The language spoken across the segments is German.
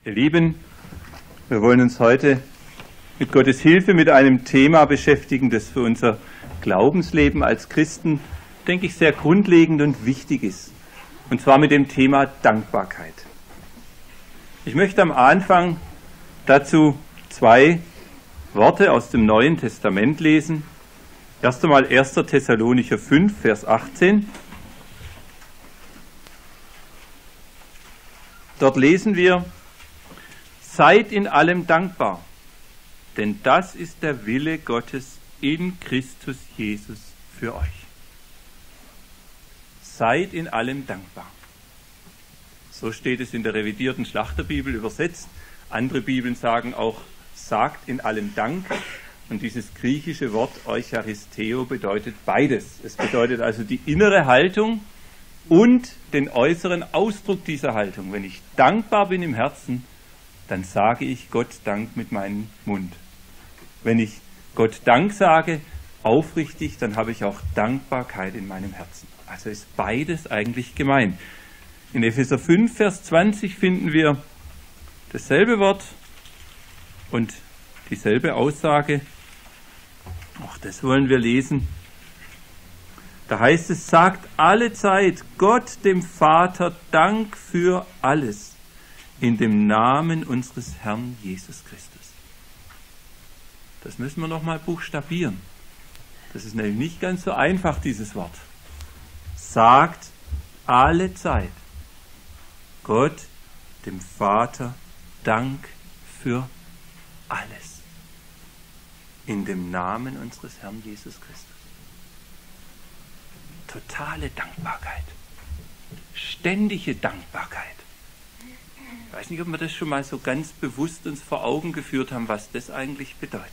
Ihr Lieben, wir wollen uns heute mit Gottes Hilfe mit einem Thema beschäftigen, das für unser Glaubensleben als Christen, denke ich, sehr grundlegend und wichtig ist. Und zwar mit dem Thema Dankbarkeit. Ich möchte am Anfang dazu 2 Worte aus dem Neuen Testament lesen. Erst einmal 1. Thessalonicher 5, Vers 18. Dort lesen wir: Seid in allem dankbar, denn das ist der Wille Gottes in Christus Jesus für euch. Seid in allem dankbar. So steht es in der revidierten Schlachterbibel übersetzt. Andere Bibeln sagen auch, sagt in allem Dank. Und dieses griechische Wort Eucharisteo bedeutet beides. Es bedeutet also die innere Haltung und den äußeren Ausdruck dieser Haltung. Wenn ich dankbar bin im Herzen, dann sage ich Gott Dank mit meinem Mund. Wenn ich Gott Dank sage, aufrichtig, dann habe ich auch Dankbarkeit in meinem Herzen. Also ist beides eigentlich gemeint. In Epheser 5, Vers 20 finden wir dasselbe Wort und dieselbe Aussage. Auch das wollen wir lesen. Da heißt es, sagt alle Zeit Gott dem Vater Dank für alles in dem Namen unseres Herrn Jesus Christus. Das müssen wir nochmal buchstabieren. Das ist nämlich nicht ganz so einfach, dieses Wort. Sagt alle Zeit Gott dem Vater Dank für alles in dem Namen unseres Herrn Jesus Christus. Totale Dankbarkeit. Ständige Dankbarkeit. Ich weiß nicht, ob wir das schon mal so ganz bewusst uns vor Augen geführt haben, was das eigentlich bedeutet.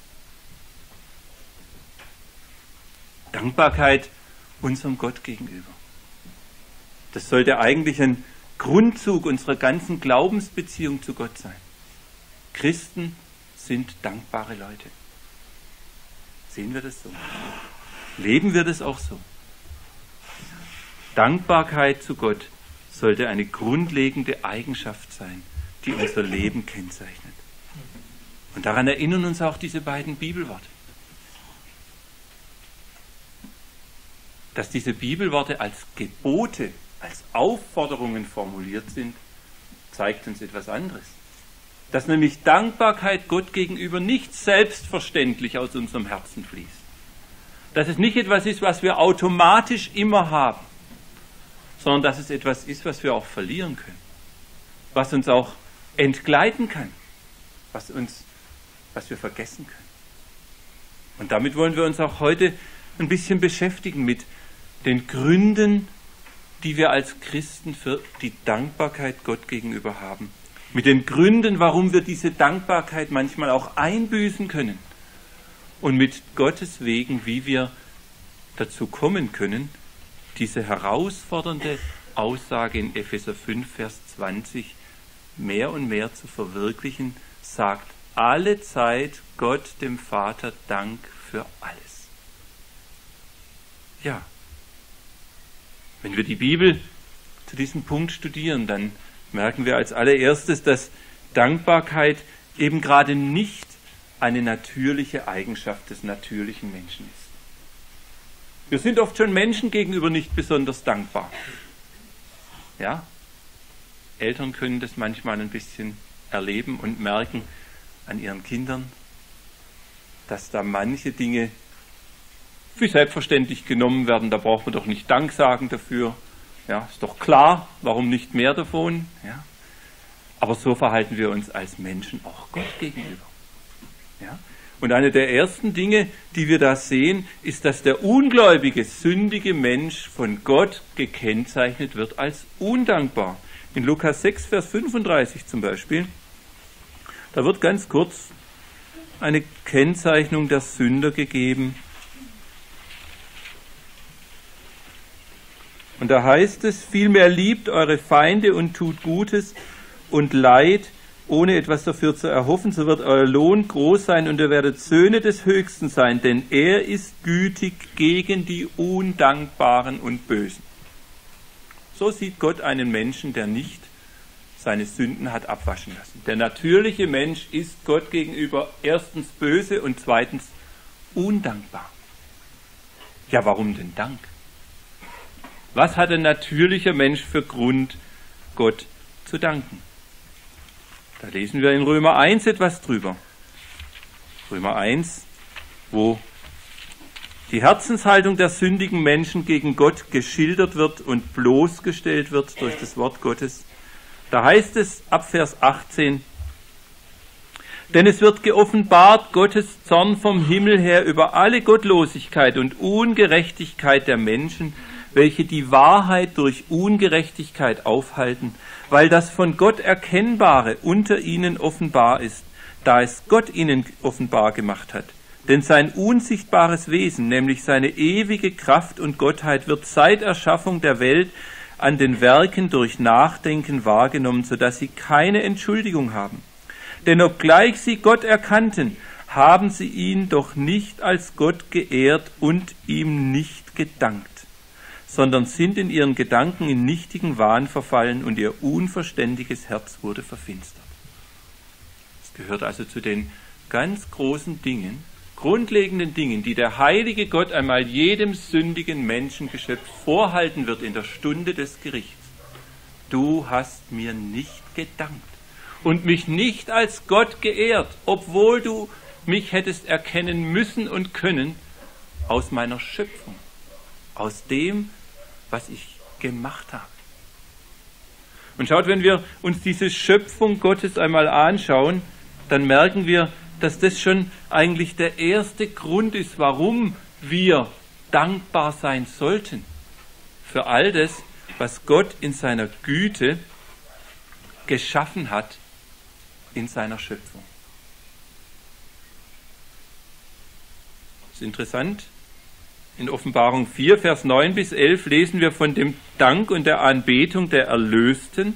Dankbarkeit unserem Gott gegenüber. Das sollte eigentlich ein Grundzug unserer ganzen Glaubensbeziehung zu Gott sein. Christen sind dankbare Leute. Sehen wir das so? Leben wir das auch so? Dankbarkeit zu Gott sollte eine grundlegende Eigenschaft sein, die unser Leben kennzeichnet. Und daran erinnern uns auch diese beiden Bibelworte. Dass diese Bibelworte als Gebote, als Aufforderungen formuliert sind, zeigt uns etwas anderes. Dass nämlich Dankbarkeit Gott gegenüber nicht selbstverständlich aus unserem Herzen fließt. Dass es nicht etwas ist, was wir automatisch immer haben, sondern dass es etwas ist, was wir auch verlieren können, was uns auch entgleiten kann, was wir vergessen können. Und damit wollen wir uns auch heute ein bisschen beschäftigen mit den Gründen, die wir als Christen für die Dankbarkeit Gott gegenüber haben. Mit den Gründen, warum wir diese Dankbarkeit manchmal auch einbüßen können. Und mit Gottes Wegen, wie wir dazu kommen können, diese herausfordernde Aussage in Epheser 5, Vers 20 mehr und mehr zu verwirklichen, sagt alle Zeit Gott dem Vater Dank für alles. Ja, wenn wir die Bibel zu diesem Punkt studieren, dann merken wir als allererstes, dass Dankbarkeit eben gerade nicht eine natürliche Eigenschaft des natürlichen Menschen ist. Wir sind oft schon Menschen gegenüber nicht besonders dankbar. Ja? Eltern können das manchmal ein bisschen erleben und merken an ihren Kindern, dass da manche Dinge für selbstverständlich genommen werden. Da braucht man doch nicht Dank sagen dafür. Ja, ist doch klar, warum nicht mehr davon? Ja? Aber so verhalten wir uns als Menschen auch Gott gegenüber. Ja? Und eine der ersten Dinge, die wir da sehen, ist, dass der ungläubige, sündige Mensch von Gott gekennzeichnet wird als undankbar. In Lukas 6, Vers 35 zum Beispiel, da wird ganz kurz eine Kennzeichnung der Sünder gegeben. Und da heißt es, vielmehr liebt eure Feinde und tut Gutes und Leid, ohne etwas dafür zu erhoffen, so wird euer Lohn groß sein und ihr werdet Söhne des Höchsten sein, denn er ist gütig gegen die Undankbaren und Bösen. So sieht Gott einen Menschen, der nicht seine Sünden hat abwaschen lassen. Der natürliche Mensch ist Gott gegenüber erstens böse und zweitens undankbar. Ja, warum denn Dank? Was hat ein natürlicher Mensch für Grund, Gott zu danken? Da lesen wir in Römer 1 etwas drüber. Römer 1, wo die Herzenshaltung der sündigen Menschen gegen Gott geschildert wird und bloßgestellt wird durch das Wort Gottes. Da heißt es ab Vers 18, denn es wird geoffenbart Gottes Zorn vom Himmel her über alle Gottlosigkeit und Ungerechtigkeit der Menschen, welche die Wahrheit durch Ungerechtigkeit aufhalten, weil das von Gott Erkennbare unter ihnen offenbar ist, da es Gott ihnen offenbar gemacht hat. Denn sein unsichtbares Wesen, nämlich seine ewige Kraft und Gottheit, wird seit Erschaffung der Welt an den Werken durch Nachdenken wahrgenommen, sodass sie keine Entschuldigung haben. Denn obgleich sie Gott erkannten, haben sie ihn doch nicht als Gott geehrt und ihm nicht gedankt, sondern sind in ihren Gedanken in nichtigen Wahn verfallen und ihr unverständiges Herz wurde verfinstert. Es gehört also zu den ganz großen Dingen, grundlegenden Dingen, die der heilige Gott einmal jedem sündigen Menschengeschöpf vorhalten wird in der Stunde des Gerichts. Du hast mir nicht gedankt und mich nicht als Gott geehrt, obwohl du mich hättest erkennen müssen und können aus meiner Schöpfung, aus dem, was ich gemacht habe. Und schaut, wenn wir uns diese Schöpfung Gottes einmal anschauen, dann merken wir, dass das schon eigentlich der erste Grund ist, warum wir dankbar sein sollten für all das, was Gott in seiner Güte geschaffen hat in seiner Schöpfung. Das ist interessant. In Offenbarung 4, Vers 9 bis 11 lesen wir von dem Dank und der Anbetung der Erlösten.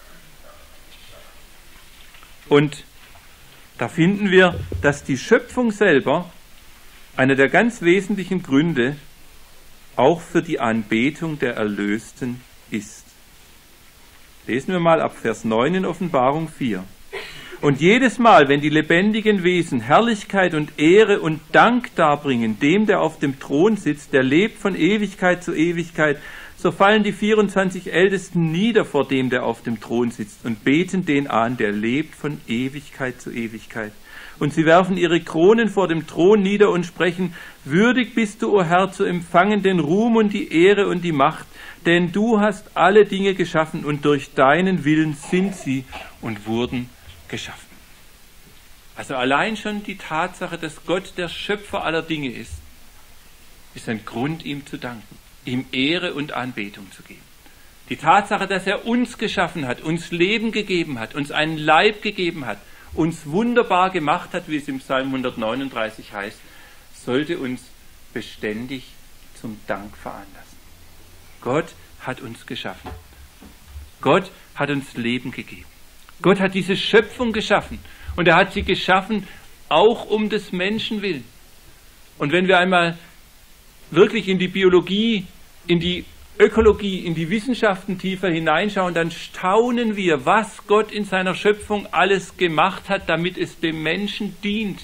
Und da finden wir, dass die Schöpfung selber einer der ganz wesentlichen Gründe auch für die Anbetung der Erlösten ist. Lesen wir mal ab Vers 9 in Offenbarung 4. Und jedes Mal, wenn die lebendigen Wesen Herrlichkeit und Ehre und Dank darbringen, dem, der auf dem Thron sitzt, der lebt von Ewigkeit zu Ewigkeit, so fallen die 24 Ältesten nieder vor dem, der auf dem Thron sitzt, und beten den an, der lebt von Ewigkeit zu Ewigkeit. Und sie werfen ihre Kronen vor dem Thron nieder und sprechen, würdig bist du, o Herr, zu empfangen den Ruhm und die Ehre und die Macht, denn du hast alle Dinge geschaffen und durch deinen Willen sind sie und wurden geschaffen. Also allein schon die Tatsache, dass Gott der Schöpfer aller Dinge ist ein Grund, ihm zu danken, ihm Ehre und Anbetung zu geben. Die Tatsache, dass er uns geschaffen hat, uns Leben gegeben hat, uns einen Leib gegeben hat, uns wunderbar gemacht hat, wie es im Psalm 139 heißt, sollte uns beständig zum Dank veranlassen. Gott hat uns geschaffen. Gott hat uns Leben gegeben. Gott hat diese Schöpfung geschaffen und er hat sie geschaffen auch um des Menschen willen. Und wenn wir einmal wirklich in die Biologie, in die Ökologie, in die Wissenschaften tiefer hineinschauen, dann staunen wir, was Gott in seiner Schöpfung alles gemacht hat, damit es dem Menschen dient.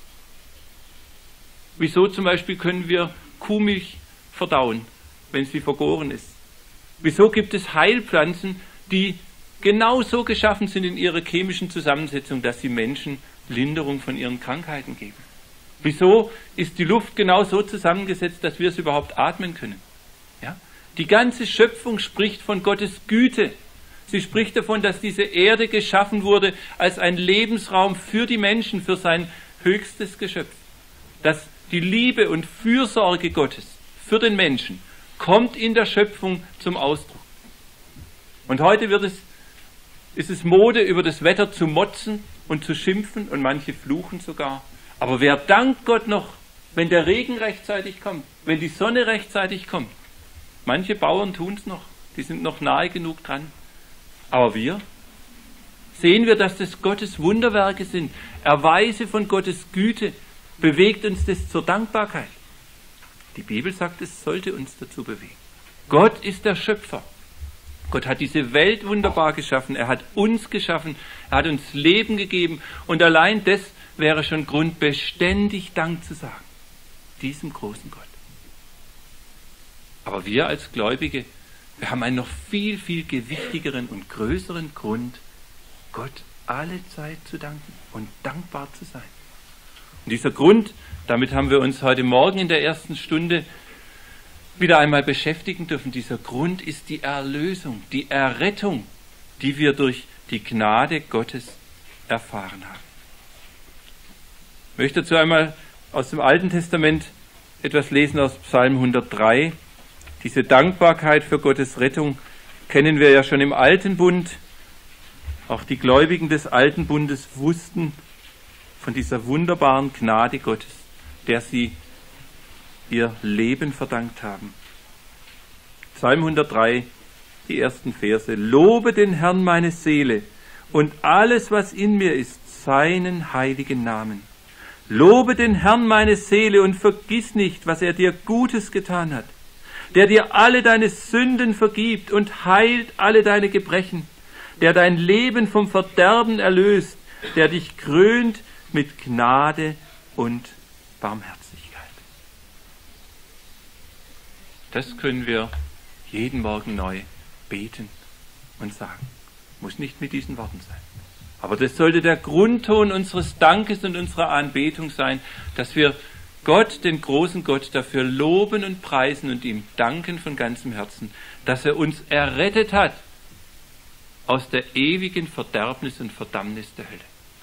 Wieso zum Beispiel können wir Kuhmilch verdauen, wenn sie vergoren ist? Wieso gibt es Heilpflanzen, die genau so geschaffen sind in ihrer chemischen Zusammensetzung, dass sie Menschen Linderung von ihren Krankheiten geben? Wieso ist die Luft genau so zusammengesetzt, dass wir es überhaupt atmen können? Ja? Die ganze Schöpfung spricht von Gottes Güte. Sie spricht davon, dass diese Erde geschaffen wurde als ein Lebensraum für die Menschen, für sein höchstes Geschöpf. Dass die Liebe und Fürsorge Gottes für den Menschen kommt in der Schöpfung zum Ausdruck. Und heute ist es Mode, über das Wetter zu motzen und zu schimpfen und manche fluchen sogar. Aber wer dankt Gott noch, wenn der Regen rechtzeitig kommt, wenn die Sonne rechtzeitig kommt? Manche Bauern tun es noch, die sind noch nahe genug dran. Aber wir? Sehen wir, dass das Gottes Wunderwerke sind, Erweise von Gottes Güte, bewegt uns das zur Dankbarkeit? Die Bibel sagt, es sollte uns dazu bewegen. Gott ist der Schöpfer. Gott hat diese Welt wunderbar geschaffen, er hat uns geschaffen, er hat uns Leben gegeben und allein das wäre schon Grund, beständig Dank zu sagen, diesem großen Gott. Aber wir als Gläubige, wir haben einen noch viel, viel gewichtigeren und größeren Grund, Gott alle Zeit zu danken und dankbar zu sein. Und dieser Grund, damit haben wir uns heute Morgen in der ersten Stunde wieder einmal beschäftigen dürfen. Dieser Grund ist die Erlösung, die Errettung, die wir durch die Gnade Gottes erfahren haben. Ich möchte dazu einmal aus dem Alten Testament etwas lesen aus Psalm 103. Diese Dankbarkeit für Gottes Rettung kennen wir ja schon im Alten Bund. Auch die Gläubigen des Alten Bundes wussten von dieser wunderbaren Gnade Gottes, der sie ihr Leben verdankt haben. Psalm 103, die ersten Verse. Lobe den Herrn meine Seele und alles, was in mir ist, seinen heiligen Namen. Lobe den Herrn meine Seele und vergiss nicht, was er dir Gutes getan hat, der dir alle deine Sünden vergibt und heilt alle deine Gebrechen, der dein Leben vom Verderben erlöst, der dich krönt mit Gnade und Barmherzigkeit. Das können wir jeden Morgen neu beten und sagen. Muss nicht mit diesen Worten sein. Aber das sollte der Grundton unseres Dankes und unserer Anbetung sein, dass wir Gott, den großen Gott, dafür loben und preisen und ihm danken von ganzem Herzen, dass er uns errettet hat aus der ewigen Verderbnis und Verdammnis der Hölle.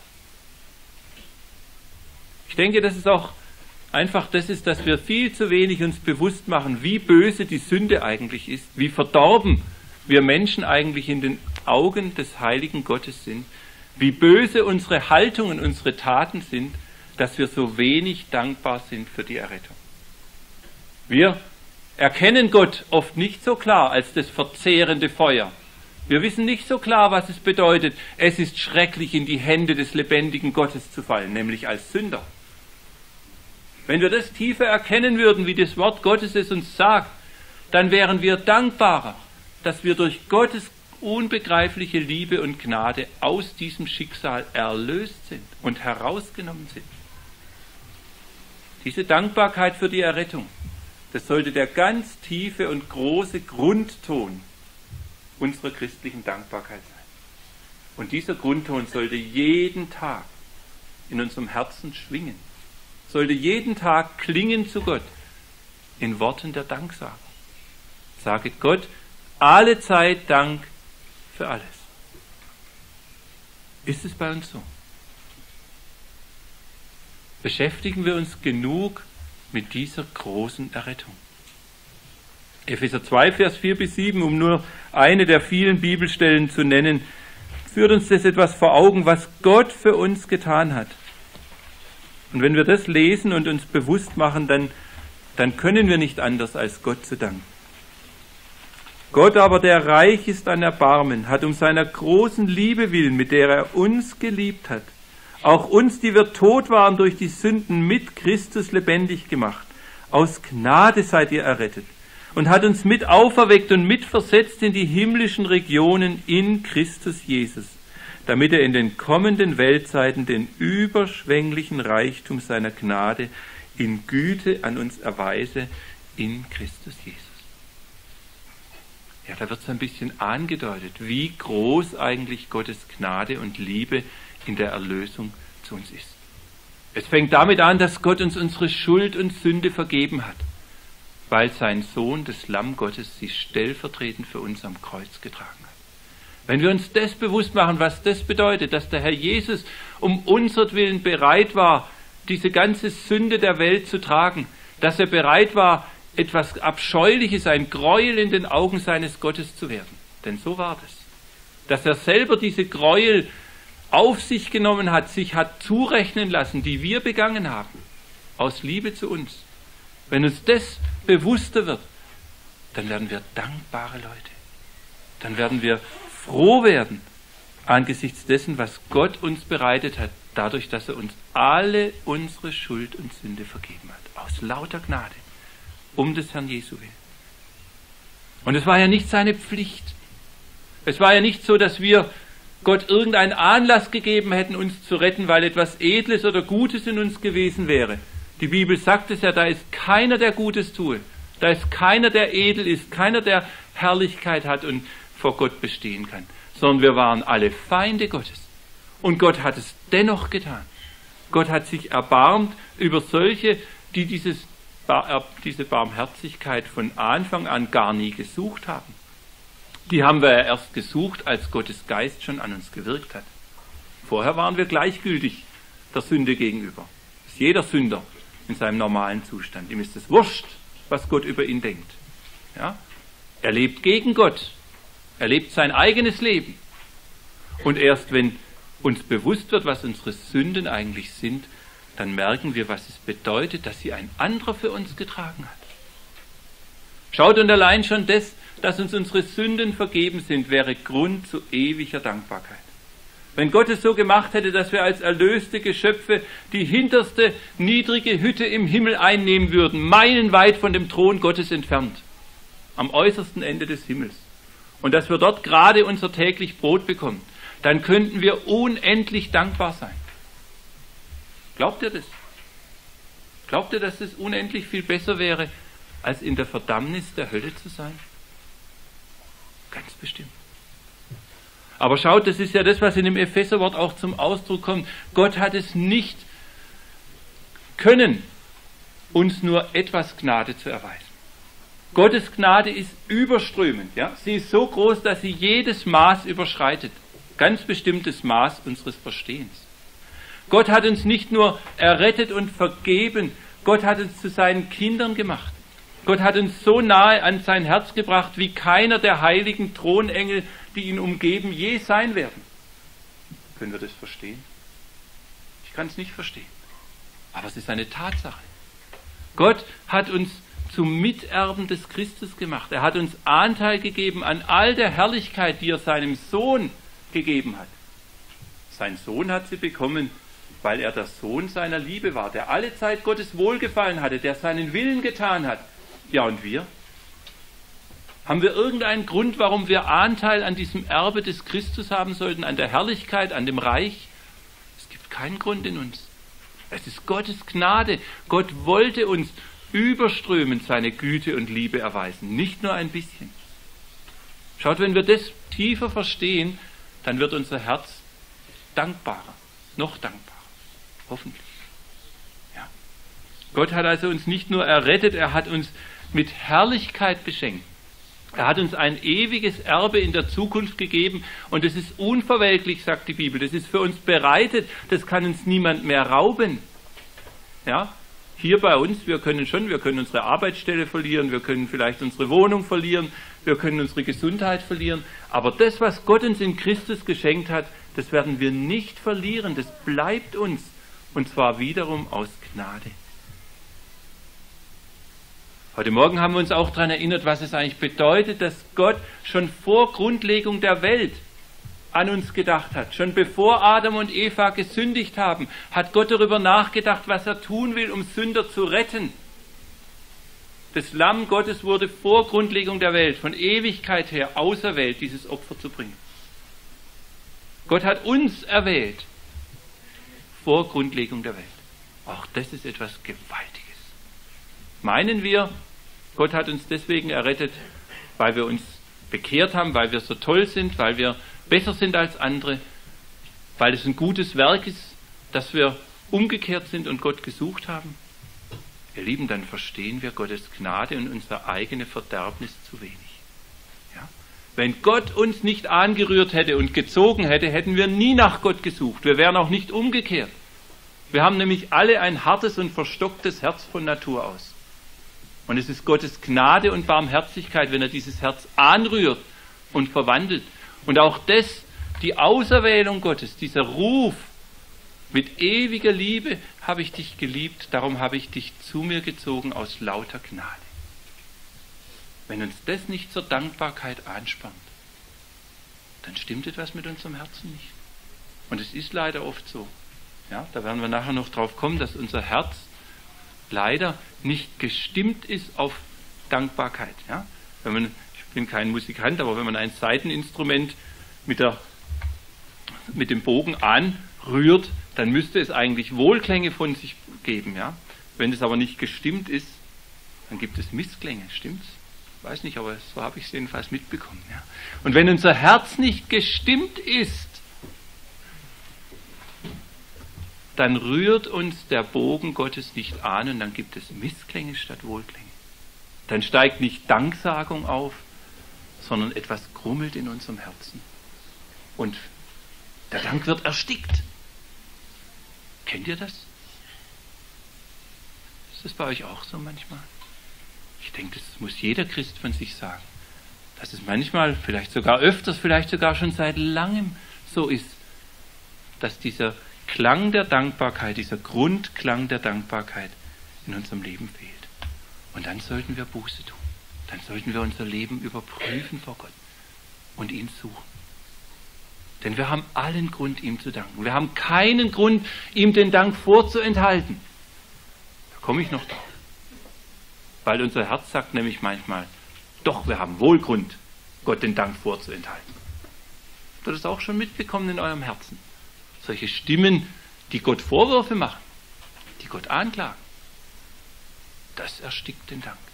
Ich denke, dass es auch einfach das ist, dass wir viel zu wenig uns bewusst machen, wie böse die Sünde eigentlich ist, wie verdorben wir Menschen eigentlich in den Augen des heiligen Gottes sind, wie böse unsere Haltungen, unsere Taten sind, dass wir so wenig dankbar sind für die Errettung. Wir erkennen Gott oft nicht so klar als das verzehrende Feuer. Wir wissen nicht so klar, was es bedeutet, es ist schrecklich, in die Hände des lebendigen Gottes zu fallen, nämlich als Sünder. Wenn wir das tiefer erkennen würden, wie das Wort Gottes es uns sagt, dann wären wir dankbarer, dass wir durch Gottes unbegreifliche Liebe und Gnade aus diesem Schicksal erlöst sind und herausgenommen sind. Diese Dankbarkeit für die Errettung, das sollte der ganz tiefe und große Grundton unserer christlichen Dankbarkeit sein. Und dieser Grundton sollte jeden Tag in unserem Herzen schwingen, sollte jeden Tag klingen zu Gott in Worten der Danksagung. Sage Gott alle Zeit Dank für alles. Ist es bei uns so? Beschäftigen wir uns genug mit dieser großen Errettung? Epheser 2, Vers 4 bis 7, um nur eine der vielen Bibelstellen zu nennen, führt uns das etwas vor Augen, was Gott für uns getan hat. Und wenn wir das lesen und uns bewusst machen, dann können wir nicht anders, als Gott zu danken. Gott aber, der reich ist an Erbarmen, hat um seiner großen Liebe willen, mit der er uns geliebt hat, auch uns, die wir tot waren durch die Sünden, mit Christus lebendig gemacht. Aus Gnade seid ihr errettet und hat uns mit auferweckt und mit versetzt in die himmlischen Regionen in Christus Jesus, damit er in den kommenden Weltzeiten den überschwänglichen Reichtum seiner Gnade in Güte an uns erweise in Christus Jesus. Ja, da wird es ein bisschen angedeutet, wie groß eigentlich Gottes Gnade und Liebe in der Erlösung zu uns ist. Es fängt damit an, dass Gott uns unsere Schuld und Sünde vergeben hat, weil sein Sohn, das Lamm Gottes, sie stellvertretend für uns am Kreuz getragen hat. Wenn wir uns das bewusst machen, was das bedeutet, dass der Herr Jesus um unsertwillen bereit war, diese ganze Sünde der Welt zu tragen, dass er bereit war, etwas Abscheuliches, ein Gräuel in den Augen seines Gottes zu werden. Denn so war das. Dass er selber diese Gräuel auf sich genommen hat, sich hat zurechnen lassen, die wir begangen haben, aus Liebe zu uns. Wenn uns das bewusster wird, dann werden wir dankbare Leute. Dann werden wir froh werden angesichts dessen, was Gott uns bereitet hat, dadurch, dass er uns alle unsere Schuld und Sünde vergeben hat. Aus lauter Gnade. Um des Herrn Jesu willen. Und es war ja nicht seine Pflicht, Es war ja nicht so, dass wir Gott irgendeinen Anlass gegeben hätten, uns zu retten, weil etwas Edles oder Gutes in uns gewesen wäre. Die Bibel sagt es ja, da ist keiner, der Gutes tue. Da ist keiner, der edel ist, keiner, der Herrlichkeit hat und vor Gott bestehen kann. Sondern wir waren alle Feinde Gottes. Und Gott hat es dennoch getan. Gott hat sich erbarmt über solche, die diese Barmherzigkeit von Anfang an gar nie gesucht haben. Die haben wir ja erst gesucht, als Gottes Geist schon an uns gewirkt hat. Vorher waren wir gleichgültig der Sünde gegenüber. Das ist jeder Sünder in seinem normalen Zustand. Ihm ist es wurscht, was Gott über ihn denkt. Ja? Er lebt gegen Gott. Er lebt sein eigenes Leben. Und erst wenn uns bewusst wird, was unsere Sünden eigentlich sind, dann merken wir, was es bedeutet, dass sie ein anderer für uns getragen hat. Schaut, und allein schon das, dass uns unsere Sünden vergeben sind, wäre Grund zu ewiger Dankbarkeit. Wenn Gott es so gemacht hätte, dass wir als erlöste Geschöpfe die hinterste, niedrige Hütte im Himmel einnehmen würden, meilenweit von dem Thron Gottes entfernt, am äußersten Ende des Himmels, und dass wir dort gerade unser täglich Brot bekommen, dann könnten wir unendlich dankbar sein. Glaubt ihr das? Glaubt ihr, dass es unendlich viel besser wäre, als in der Verdammnis der Hölle zu sein? Ganz bestimmt. Aber schaut, das ist ja das, was in dem Epheserwort auch zum Ausdruck kommt. Gott hat es nicht können, uns nur etwas Gnade zu erweisen. Gottes Gnade ist überströmend. Ja? Sie ist so groß, dass sie jedes Maß überschreitet. Ganz bestimmtes Maß unseres Verstehens. Gott hat uns nicht nur errettet und vergeben, Gott hat uns zu seinen Kindern gemacht. Gott hat uns so nahe an sein Herz gebracht, wie keiner der heiligen Thronengel, die ihn umgeben, je sein werden. Können wir das verstehen? Ich kann es nicht verstehen. Aber es ist eine Tatsache. Gott hat uns zum Miterben des Christus gemacht. Er hat uns Anteil gegeben an all der Herrlichkeit, die er seinem Sohn gegeben hat. Sein Sohn hat sie bekommen, weil er der Sohn seiner Liebe war, der alle Zeit Gottes Wohlgefallen hatte, der seinen Willen getan hat. Ja, und wir? Haben wir irgendeinen Grund, warum wir Anteil an diesem Erbe des Christus haben sollten, an der Herrlichkeit, an dem Reich? Es gibt keinen Grund in uns. Es ist Gottes Gnade. Gott wollte uns überströmend seine Güte und Liebe erweisen, nicht nur ein bisschen. Schaut, wenn wir das tiefer verstehen, dann wird unser Herz dankbarer, noch dankbarer, hoffentlich. Ja. Gott hat also uns nicht nur errettet, er hat uns mit Herrlichkeit beschenkt. Er hat uns ein ewiges Erbe in der Zukunft gegeben und es ist unverwelklich, sagt die Bibel. Das ist für uns bereitet, das kann uns niemand mehr rauben. Ja? Hier bei uns, wir können unsere Arbeitsstelle verlieren, wir können vielleicht unsere Wohnung verlieren, wir können unsere Gesundheit verlieren, aber das, was Gott uns in Christus geschenkt hat, das werden wir nicht verlieren, das bleibt uns, und zwar wiederum aus Gnade. Heute Morgen haben wir uns auch daran erinnert, was es eigentlich bedeutet, dass Gott schon vor Grundlegung der Welt an uns gedacht hat. Schon bevor Adam und Eva gesündigt haben, hat Gott darüber nachgedacht, was er tun will, um Sünder zu retten. Das Lamm Gottes wurde vor Grundlegung der Welt, von Ewigkeit her auserwählt, dieses Opfer zu bringen. Gott hat uns erwählt vor Grundlegung der Welt. Auch das ist etwas Gewaltiges. Meinen wir, Gott hat uns deswegen errettet, weil wir uns bekehrt haben, weil wir so toll sind, weil wir besser sind als andere, weil es ein gutes Werk ist, dass wir umgekehrt sind und Gott gesucht haben? Ihr Lieben, dann verstehen wir Gottes Gnade und unser eigenes Verderbnis zu wenig. Ja? Wenn Gott uns nicht angerührt hätte und gezogen hätte, hätten wir nie nach Gott gesucht. Wir wären auch nicht umgekehrt. Wir haben nämlich alle ein hartes und verstocktes Herz von Natur aus. Und es ist Gottes Gnade und Barmherzigkeit, wenn er dieses Herz anrührt und verwandelt. Und auch das, die Auserwählung Gottes, dieser Ruf, mit ewiger Liebe habe ich dich geliebt, darum habe ich dich zu mir gezogen aus lauter Gnade. Wenn uns das nicht zur Dankbarkeit anspannt, dann stimmt etwas mit unserem Herzen nicht. Und es ist leider oft so. Ja, da werden wir nachher noch drauf kommen, dass unser Herz leider nicht gestimmt ist auf Dankbarkeit. Ja? bin kein Musikant, aber wenn man ein Saiteninstrument mit dem Bogen anrührt, dann müsste es eigentlich Wohlklänge von sich geben. Ja? Wenn es aber nicht gestimmt ist, dann gibt es Missklänge, stimmt's? Weiß nicht, aber so habe ich es jedenfalls mitbekommen. Ja? Und wenn unser Herz nicht gestimmt ist, dann rührt uns der Bogen Gottes nicht an und dann gibt es Missklänge statt Wohlklänge. Dann steigt nicht Danksagung auf, sondern etwas grummelt in unserem Herzen. Und der Dank wird erstickt. Kennt ihr das? Ist das bei euch auch so manchmal? Ich denke, das muss jeder Christ von sich sagen. Dass es manchmal, vielleicht sogar öfters, vielleicht sogar schon seit langem so ist, dass dieser Klang der Dankbarkeit, dieser Grundklang der Dankbarkeit in unserem Leben fehlt. Und dann sollten wir Buße tun. Dann sollten wir unser Leben überprüfen vor Gott und ihn suchen. Denn wir haben allen Grund, ihm zu danken. Wir haben keinen Grund, ihm den Dank vorzuenthalten. Da komme ich noch drauf. Weil unser Herz sagt nämlich manchmal, doch, wir haben wohl Grund, Gott den Dank vorzuenthalten. Habt ihr das auch schon mitbekommen in eurem Herzen? Solche Stimmen, die Gott Vorwürfe machen, die Gott anklagen, das erstickt den Dank.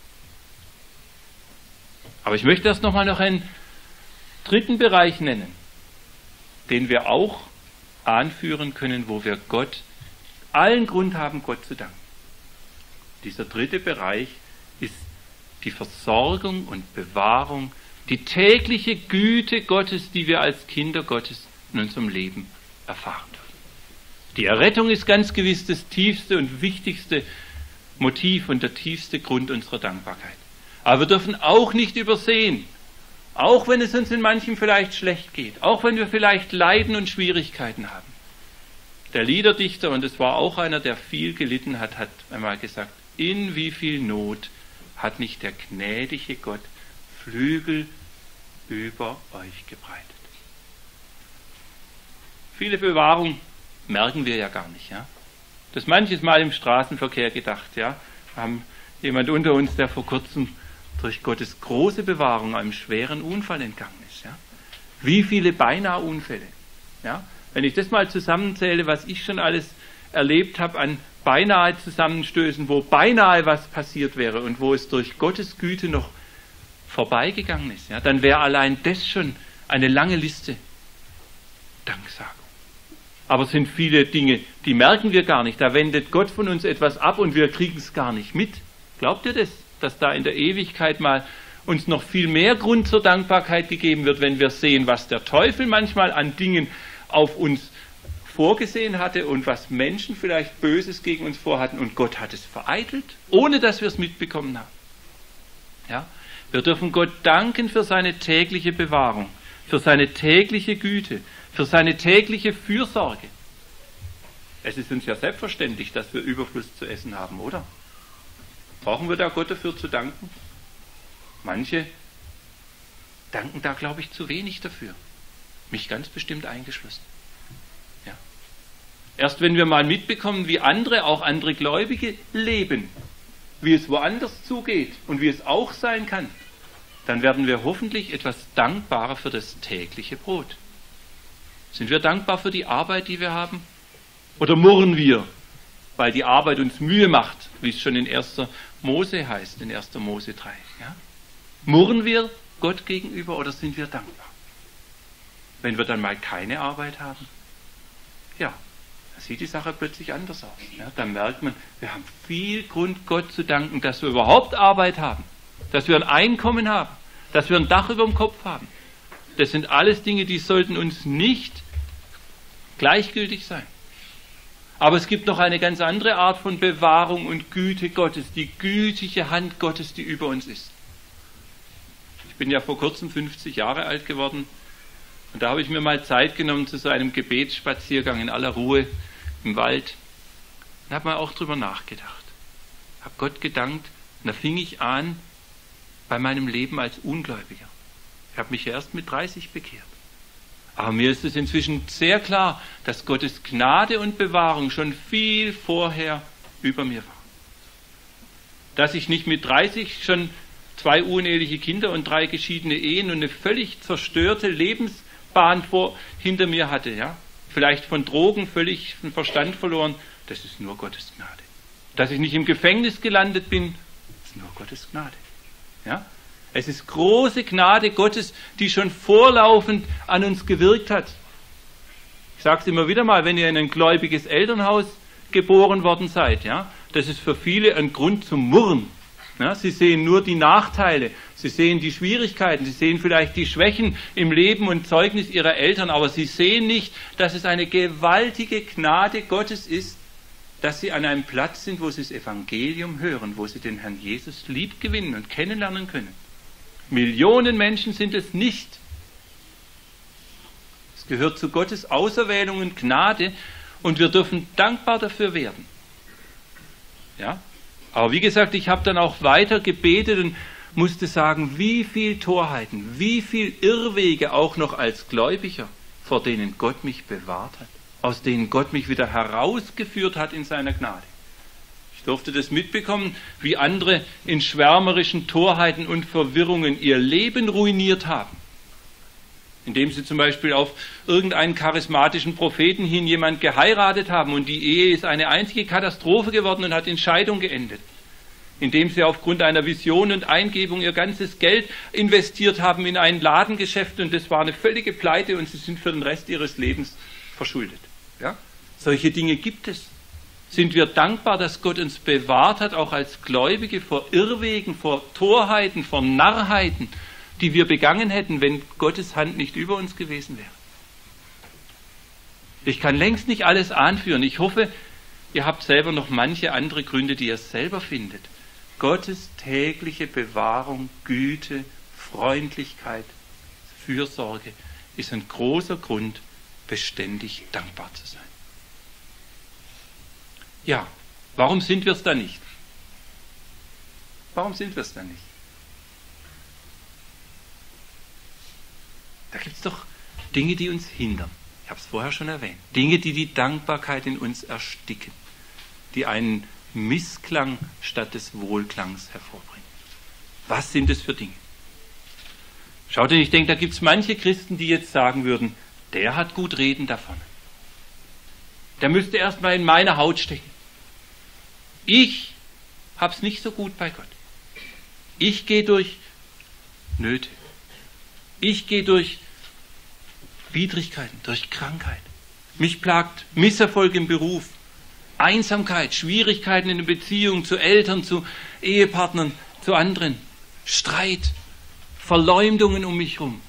Aber ich möchte erst nochmal noch einen dritten Bereich nennen, den wir auch anführen können, wo wir Gott allen Grund haben, Gott zu danken. Dieser dritte Bereich ist die Versorgung und Bewahrung, die tägliche Güte Gottes, die wir als Kinder Gottes in unserem Leben erfahren dürfen. Die Errettung ist ganz gewiss das tiefste und wichtigste Motiv und der tiefste Grund unserer Dankbarkeit. Aber wir dürfen auch nicht übersehen, auch wenn es uns in manchem vielleicht schlecht geht, auch wenn wir vielleicht Leiden und Schwierigkeiten haben. Der Liederdichter, und es war auch einer, der viel gelitten hat, hat einmal gesagt, in wie viel Not hat nicht der gnädige Gott Flügel über euch gebreitet. Viele Bewahrung merken wir ja gar nicht. Ja? Das manches Mal im Straßenverkehr gedacht. Ja? Wir haben jemand unter uns, der vor kurzem durch Gottes große Bewahrung einem schweren Unfall entgangen ist. Ja? Wie viele beinahe Unfälle. Ja? Wenn ich das mal zusammenzähle, was ich schon alles erlebt habe an beinahe Zusammenstößen, wo beinahe was passiert wäre und wo es durch Gottes Güte noch vorbeigegangen ist, ja, dann wäre allein das schon eine lange Liste. Danksagung. Aber es sind viele Dinge, die merken wir gar nicht. Da wendet Gott von uns etwas ab und wir kriegen es gar nicht mit. Glaubt ihr das? Dass da in der Ewigkeit mal uns noch viel mehr Grund zur Dankbarkeit gegeben wird, wenn wir sehen, was der Teufel manchmal an Dingen auf uns vorgesehen hatte und was Menschen vielleicht Böses gegen uns vorhatten und Gott hat es vereitelt, ohne dass wir es mitbekommen haben. Ja? Wir dürfen Gott danken für seine tägliche Bewahrung, für seine tägliche Güte, für seine tägliche Fürsorge. Es ist uns ja selbstverständlich, dass wir Überfluss zu essen haben, oder? Brauchen wir da Gott dafür zu danken? Manche danken da, glaube ich, zu wenig dafür. Mich ganz bestimmt eingeschlossen. Ja. Erst wenn wir mal mitbekommen, wie andere, auch andere Gläubige leben, wie es woanders zugeht und wie es auch sein kann, dann werden wir hoffentlich etwas dankbarer für das tägliche Brot. Sind wir dankbar für die Arbeit, die wir haben? Oder murren wir, weil die Arbeit uns Mühe macht, wie es schon in 1. Mose heißt, in 1. Mose 3. Ja? Murren wir Gott gegenüber oder sind wir dankbar? Wenn wir dann mal keine Arbeit haben, ja, dann sieht die Sache plötzlich anders aus. Ja? Dann merkt man, wir haben viel Grund, Gott zu danken, dass wir überhaupt Arbeit haben, dass wir ein Einkommen haben, dass wir ein Dach über dem Kopf haben. Das sind alles Dinge, die sollten uns nicht gleichgültig sein. Aber es gibt noch eine ganz andere Art von Bewahrung und Güte Gottes, die gütige Hand Gottes, die über uns ist. Ich bin ja vor kurzem 50 Jahre alt geworden und da habe ich mir mal Zeit genommen zu so einem Gebetsspaziergang in aller Ruhe im Wald und habe mal auch drüber nachgedacht. Habe Gott gedankt und da fing ich an bei meinem Leben als Ungläubiger. Ich habe mich erst mit 30 bekehrt. Aber mir ist es inzwischen sehr klar, dass Gottes Gnade und Bewahrung schon viel vorher über mir war. Dass ich nicht mit 30 schon 2 uneheliche Kinder und 3 geschiedene Ehen und eine völlig zerstörte Lebensbahn hinter mir hatte, ja, vielleicht von Drogen völlig den Verstand verloren, das ist nur Gottes Gnade. Dass ich nicht im Gefängnis gelandet bin, ist nur Gottes Gnade. Ja? Es ist große Gnade Gottes, die schon vorlaufend an uns gewirkt hat. Ich sage es immer wieder mal, wenn ihr in ein gläubiges Elternhaus geboren worden seid, ja, das ist für viele ein Grund zum Murren. Ja, sie sehen nur die Nachteile, sie sehen die Schwierigkeiten, sie sehen vielleicht die Schwächen im Leben und Zeugnis ihrer Eltern, aber sie sehen nicht, dass es eine gewaltige Gnade Gottes ist, dass sie an einem Platz sind, wo sie das Evangelium hören, wo sie den Herrn Jesus lieb gewinnen und kennenlernen können. Millionen Menschen sind es nicht. Es gehört zu Gottes Auserwählung und Gnade und wir dürfen dankbar dafür werden. Ja? Aber wie gesagt, ich habe dann auch weiter gebetet und musste sagen, wie viel Torheiten, wie viel Irrwege auch noch als Gläubiger, vor denen Gott mich bewahrt hat, aus denen Gott mich wieder herausgeführt hat in seiner Gnade. Ich durfte das mitbekommen, wie andere in schwärmerischen Torheiten und Verwirrungen ihr Leben ruiniert haben. Indem sie zum Beispiel auf irgendeinen charismatischen Propheten hin jemand geheiratet haben und die Ehe ist eine einzige Katastrophe geworden und hat in Scheidung geendet. Indem sie aufgrund einer Vision und Eingebung ihr ganzes Geld investiert haben in ein Ladengeschäft und das war eine völlige Pleite und sie sind für den Rest ihres Lebens verschuldet. Ja? Solche Dinge gibt es. Sind wir dankbar, dass Gott uns bewahrt hat, auch als Gläubige, vor Irrwegen, vor Torheiten, vor Narrheiten, die wir begangen hätten, wenn Gottes Hand nicht über uns gewesen wäre. Ich kann längst nicht alles anführen. Ich hoffe, ihr habt selber noch manche andere Gründe, die ihr selber findet. Gottes tägliche Bewahrung, Güte, Freundlichkeit, Fürsorge ist ein großer Grund, beständig dankbar zu sein. Ja, warum sind wir es dann nicht? Warum sind wir es dann nicht? Da gibt es doch Dinge, die uns hindern. Ich habe es vorher schon erwähnt. Dinge, die die Dankbarkeit in uns ersticken, die einen Missklang statt des Wohlklangs hervorbringen. Was sind es für Dinge? Schaut, ich denke, da gibt es manche Christen, die jetzt sagen würden, der hat gut reden davon. Der müsste erstmal in meine Haut stecken. Ich habe es nicht so gut bei Gott. Ich gehe durch Nöte. Ich gehe durch Widrigkeiten, durch Krankheit. Mich plagt Misserfolg im Beruf, Einsamkeit, Schwierigkeiten in den Beziehungen zu Eltern, zu Ehepartnern, zu anderen, Streit, Verleumdungen um mich herum.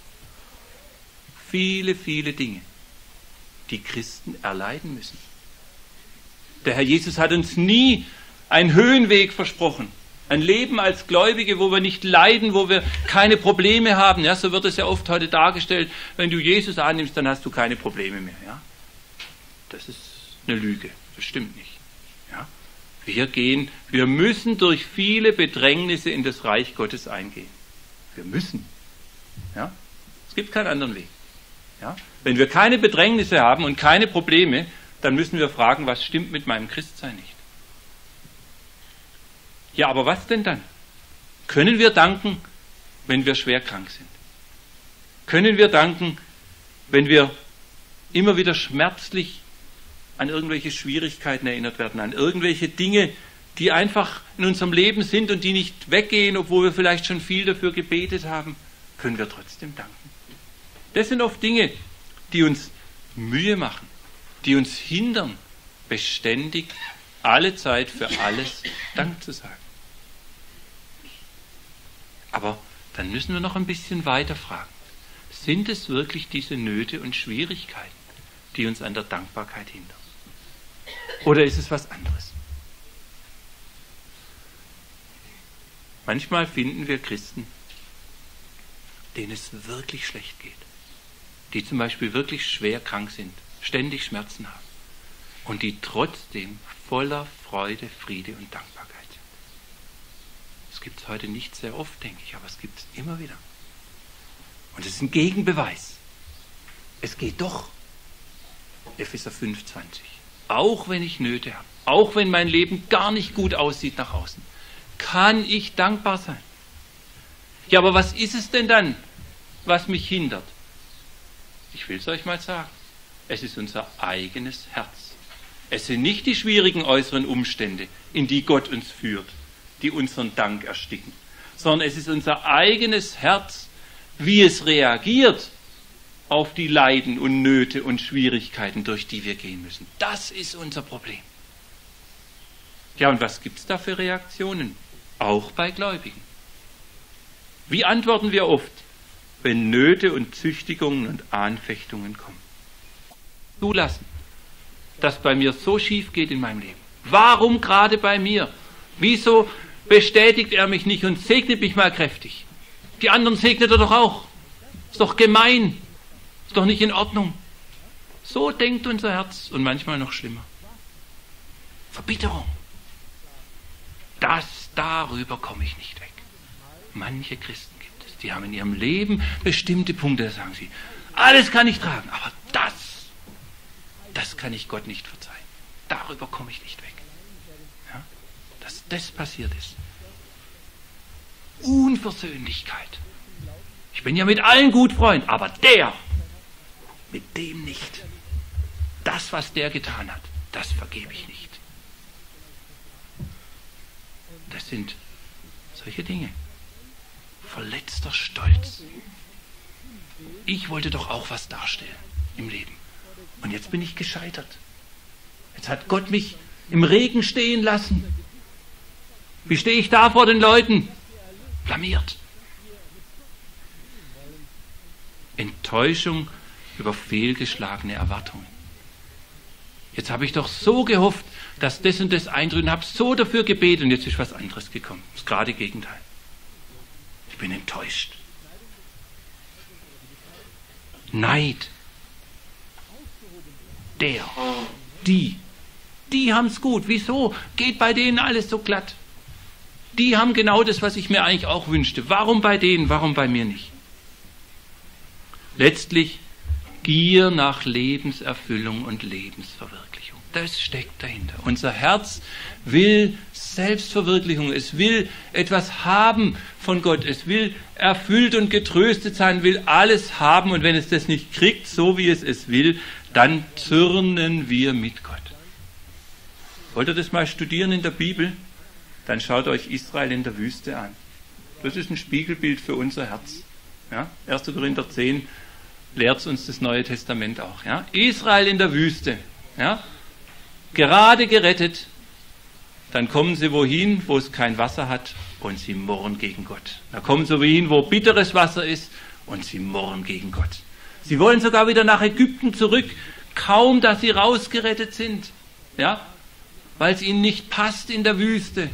Viele, viele Dinge, die Christen erleiden müssen. Der Herr Jesus hat uns nie einen Höhenweg versprochen. Ein Leben als Gläubige, wo wir nicht leiden, wo wir keine Probleme haben. Ja, so wird es ja oft heute dargestellt. Wenn du Jesus annimmst, dann hast du keine Probleme mehr. Ja? Das ist eine Lüge. Das stimmt nicht. Ja? Wir müssen durch viele Bedrängnisse in das Reich Gottes eingehen. Wir müssen. Ja? Es gibt keinen anderen Weg. Ja? Wenn wir keine Bedrängnisse haben und keine Probleme, dann müssen wir fragen, was stimmt mit meinem Christsein nicht? Ja, aber was denn dann? Können wir danken, wenn wir schwer krank sind? Können wir danken, wenn wir immer wieder schmerzlich an irgendwelche Schwierigkeiten erinnert werden, an irgendwelche Dinge, die einfach in unserem Leben sind und die nicht weggehen, obwohl wir vielleicht schon viel dafür gebetet haben? Können wir trotzdem danken? Das sind oft Dinge, die uns Mühe machen, die uns hindern, beständig, alle Zeit für alles Dank zu sagen. Aber dann müssen wir noch ein bisschen weiter fragen. Sind es wirklich diese Nöte und Schwierigkeiten, die uns an der Dankbarkeit hindern? Oder ist es was anderes? Manchmal finden wir Christen, denen es wirklich schlecht geht, die zum Beispiel wirklich schwer krank sind, ständig Schmerzen haben und die trotzdem voller Freude, Friede und Dankbarkeit sind. Das gibt es heute nicht sehr oft, denke ich, aber es gibt es immer wieder. Und es ist ein Gegenbeweis. Es geht doch. Epheser 5,20. Auch wenn ich Nöte habe, auch wenn mein Leben gar nicht gut aussieht nach außen, kann ich dankbar sein. Ja, aber was ist es denn dann, was mich hindert? Ich will es euch mal sagen. Es ist unser eigenes Herz. Es sind nicht die schwierigen äußeren Umstände, in die Gott uns führt, die unseren Dank ersticken, sondern es ist unser eigenes Herz, wie es reagiert auf die Leiden und Nöte und Schwierigkeiten, durch die wir gehen müssen. Das ist unser Problem. Ja, und was gibt es da für Reaktionen? Auch bei Gläubigen. Wie antworten wir oft, wenn Nöte und Züchtigungen und Anfechtungen kommen? Zulassen, dass bei mir so schief geht in meinem Leben. Warum gerade bei mir? Wieso bestätigt er mich nicht und segnet mich mal kräftig? Die anderen segnet er doch auch. Ist doch gemein. Ist doch nicht in Ordnung. So denkt unser Herz und manchmal noch schlimmer. Verbitterung. Darüber komme ich nicht weg. Manche Christen gibt es, die haben in ihrem Leben bestimmte Punkte, da sagen sie, alles kann ich tragen, aber das kann ich Gott nicht verzeihen. Darüber komme ich nicht weg. Ja? Dass das passiert ist. Unversöhnlichkeit. Ich bin ja mit allen gut Freund, aber mit dem nicht. Das, was der getan hat, das vergebe ich nicht. Das sind solche Dinge. Verletzter Stolz. Ich wollte doch auch was darstellen im Leben. Und jetzt bin ich gescheitert. Jetzt hat Gott mich im Regen stehen lassen. Wie stehe ich da vor den Leuten? Blamiert. Enttäuschung über fehlgeschlagene Erwartungen. Jetzt habe ich doch so gehofft, dass das und das eintritt und habe so dafür gebetet und jetzt ist was anderes gekommen. Das gerade Gegenteil. Ich bin enttäuscht. Neid. Die haben es gut. Wieso geht bei denen alles so glatt? Die haben genau das, was ich mir eigentlich auch wünschte. Warum bei denen, warum bei mir nicht? Letztlich Gier nach Lebenserfüllung und Lebensverwirklichung. Das steckt dahinter. Unser Herz will Selbstverwirklichung. Es will etwas haben von Gott. Es will erfüllt und getröstet sein, will alles haben. Und wenn es das nicht kriegt, so wie es will, dann zürnen wir mit Gott. Wollt ihr das mal studieren in der Bibel? Dann schaut euch Israel in der Wüste an. Das ist ein Spiegelbild für unser Herz. Ja? 1. Korinther 10 lehrt uns das Neue Testament auch. Ja? Israel in der Wüste. Ja? Gerade gerettet. Dann kommen sie wohin, wo es kein Wasser hat und sie murren gegen Gott. Da kommen sie wohin, wo bitteres Wasser ist und sie murren gegen Gott. Sie wollen sogar wieder nach Ägypten zurück, kaum dass sie rausgerettet sind. Ja? Weil es ihnen nicht passt in der Wüste.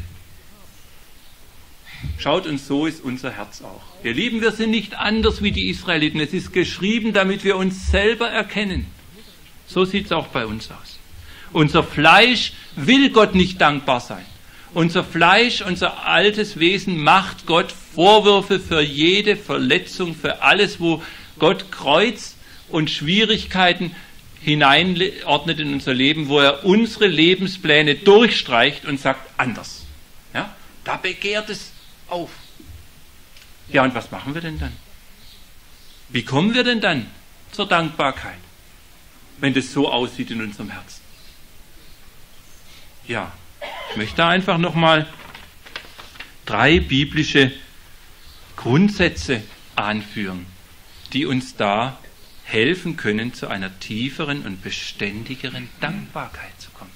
Schaut, und so ist unser Herz auch. Ihr Lieben, wir sind nicht anders wie die Israeliten. Es ist geschrieben, damit wir uns selber erkennen. So sieht es auch bei uns aus. Unser Fleisch will Gott nicht dankbar sein. Unser Fleisch, unser altes Wesen macht Gott Vorwürfe für jede Verletzung, für alles, wo Gott Kreuz und Schwierigkeiten hineinordnet in unser Leben, wo er unsere Lebenspläne durchstreicht und sagt, anders. Ja? Da begehrt es auf. Ja, und was machen wir denn dann? Wie kommen wir denn dann zur Dankbarkeit, wenn das so aussieht in unserem Herzen? Ja, ich möchte einfach nochmal 3 biblische Grundsätze anführen, die uns da helfen können, zu einer tieferen und beständigeren Dankbarkeit zu kommen.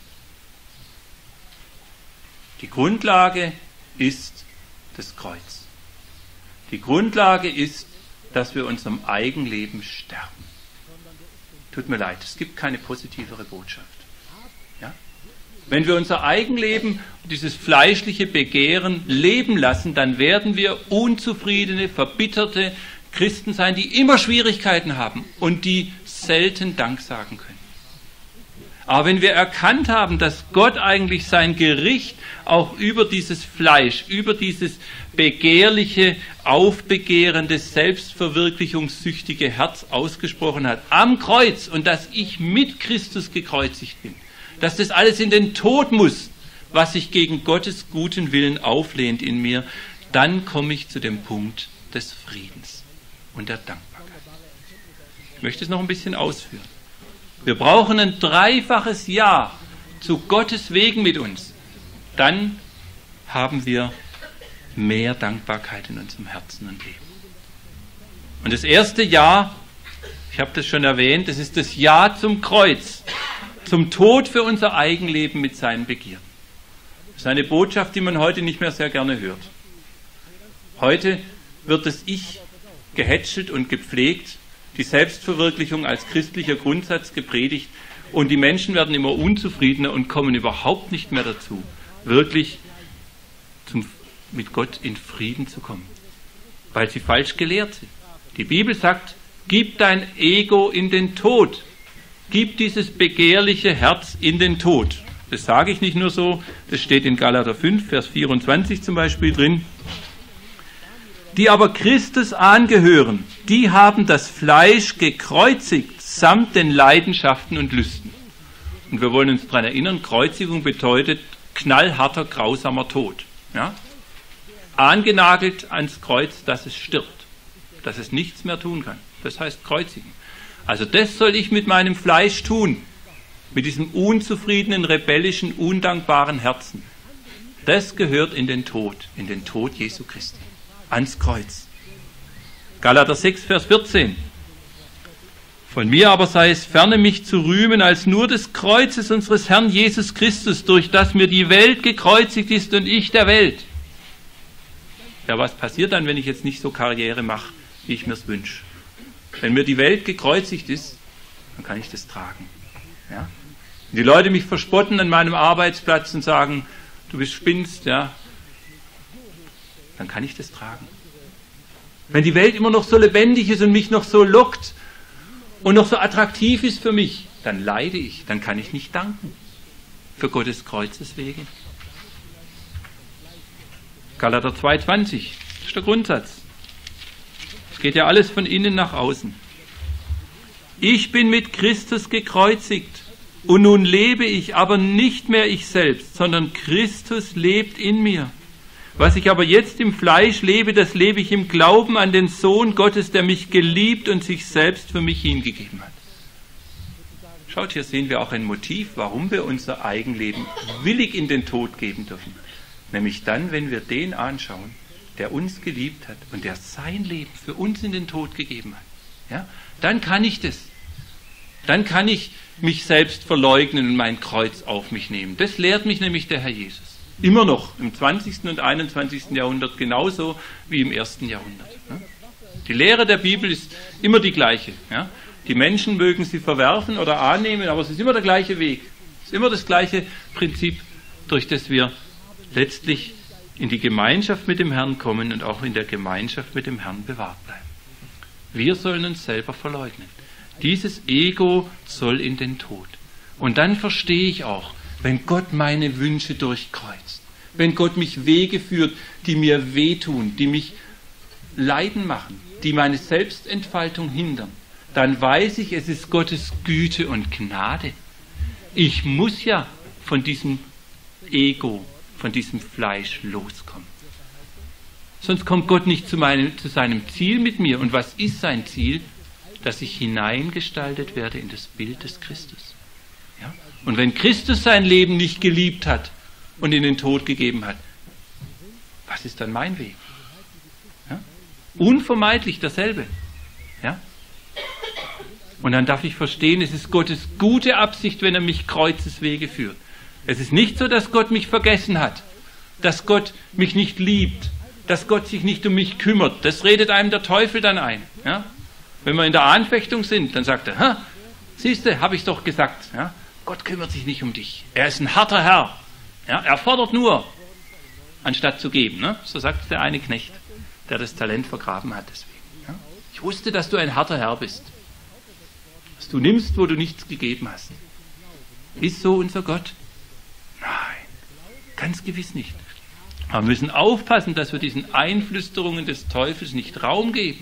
Die Grundlage ist das Kreuz. Die Grundlage ist, dass wir unserem Eigenleben sterben. Tut mir leid, es gibt keine positivere Botschaft. Ja? Wenn wir unser Eigenleben, dieses fleischliche Begehren leben lassen, dann werden wir unzufriedene, verbitterte Christen sein, die immer Schwierigkeiten haben und die selten Dank sagen können. Aber wenn wir erkannt haben, dass Gott eigentlich sein Gericht auch über dieses Fleisch, über dieses begehrliche, aufbegehrende, selbstverwirklichungssüchtige Herz ausgesprochen hat, am Kreuz, und dass ich mit Christus gekreuzigt bin, dass das alles in den Tod muss, was sich gegen Gottes guten Willen auflehnt in mir, dann komme ich zu dem Punkt des Friedens und der Dankbarkeit. Ich möchte es noch ein bisschen ausführen. Wir brauchen ein dreifaches Ja zu Gottes Wegen mit uns. Dann haben wir mehr Dankbarkeit in unserem Herzen und Leben. Und das erste Ja, ich habe das schon erwähnt, das ist das Ja zum Kreuz, zum Tod für unser Eigenleben mit seinen Begierden. Das ist eine Botschaft, die man heute nicht mehr sehr gerne hört. Heute wird das Ich gehätschelt und gepflegt, die Selbstverwirklichung als christlicher Grundsatz gepredigt und die Menschen werden immer unzufriedener und kommen überhaupt nicht mehr dazu, wirklich mit Gott in Frieden zu kommen, weil sie falsch gelehrt sind. Die Bibel sagt, gib dein Ego in den Tod, gib dieses begehrliche Herz in den Tod. Das sage ich nicht nur so, das steht in Galater 5, Vers 24 zum Beispiel drin. Die aber Christus angehören, die haben das Fleisch gekreuzigt, samt den Leidenschaften und Lüsten. Und wir wollen uns daran erinnern, Kreuzigung bedeutet knallharter, grausamer Tod. Ja? Angenagelt ans Kreuz, dass es stirbt, dass es nichts mehr tun kann. Das heißt kreuzigen. Also das soll ich mit meinem Fleisch tun, mit diesem unzufriedenen, rebellischen, undankbaren Herzen. Das gehört in den Tod Jesu Christi. Ans Kreuz. Galater 6, Vers 14. Von mir aber sei es ferne, mich zu rühmen, als nur des Kreuzes unseres Herrn Jesus Christus, durch das mir die Welt gekreuzigt ist und ich der Welt. Ja, was passiert dann, wenn ich jetzt nicht so Karriere mache, wie ich mir es wünsche? Wenn mir die Welt gekreuzigt ist, dann kann ich das tragen. Ja? Wenn die Leute mich verspotten an meinem Arbeitsplatz und sagen, du bist Spinnst, ja, dann kann ich das tragen. Wenn die Welt immer noch so lebendig ist und mich noch so lockt und noch so attraktiv ist für mich, dann leide ich, dann kann ich nicht danken. Für Gottes Kreuzes wegen. Galater 2,20, das ist der Grundsatz. Es geht ja alles von innen nach außen. Ich bin mit Christus gekreuzigt und nun lebe ich, aber nicht mehr ich selbst, sondern Christus lebt in mir. Was ich aber jetzt im Fleisch lebe, das lebe ich im Glauben an den Sohn Gottes, der mich geliebt und sich selbst für mich hingegeben hat. Schaut, hier sehen wir auch ein Motiv, warum wir unser Eigenleben willig in den Tod geben dürfen. Nämlich dann, wenn wir den anschauen, der uns geliebt hat und der sein Leben für uns in den Tod gegeben hat. Ja? Dann kann ich das. Dann kann ich mich selbst verleugnen und mein Kreuz auf mich nehmen. Das lehrt mich nämlich der Herr Jesus. Immer noch im 20. und 21. Jahrhundert genauso wie im 1. Jahrhundert. Die Lehre der Bibel ist immer die gleiche. Die Menschen mögen sie verwerfen oder annehmen, aber es ist immer der gleiche Weg. Es ist immer das gleiche Prinzip, durch das wir letztlich in die Gemeinschaft mit dem Herrn kommen und auch in der Gemeinschaft mit dem Herrn bewahrt bleiben. Wir sollen uns selber verleugnen. Dieses Ego soll in den Tod. Und dann verstehe ich auch, wenn Gott meine Wünsche durchkreuzt, wenn Gott mich Wege führt, die mir wehtun, die mich leiden machen, die meine Selbstentfaltung hindern, dann weiß ich, es ist Gottes Güte und Gnade. Ich muss ja von diesem Ego, von diesem Fleisch loskommen. Sonst kommt Gott nicht zu seinem Ziel mit mir. Und was ist sein Ziel? Dass ich hineingestaltet werde in das Bild des Christus. Ja? Und wenn Christus sein Leben nicht geliebt hat und in den Tod gegeben hat, was ist dann mein Weg? Ja? Unvermeidlich dasselbe. Ja? Und dann darf ich verstehen, es ist Gottes gute Absicht, wenn er mich Kreuzeswege führt. Es ist nicht so, dass Gott mich vergessen hat, dass Gott mich nicht liebt, dass Gott sich nicht um mich kümmert. Das redet einem der Teufel dann ein. Ja? Wenn wir in der Anfechtung sind, dann sagt er, siehst du, habe ich doch gesagt, ja? Gott kümmert sich nicht um dich. Er ist ein harter Herr. Ja? Er fordert nur, anstatt zu geben. Ne? So sagt der eine Knecht, der das Talent vergraben hat. Deswegen. Ja? Ich wusste, dass du ein harter Herr bist. Dass du nimmst, wo du nichts gegeben hast. Ist so unser Gott? Nein, ganz gewiss nicht. Aber wir müssen aufpassen, dass wir diesen Einflüsterungen des Teufels nicht Raum geben.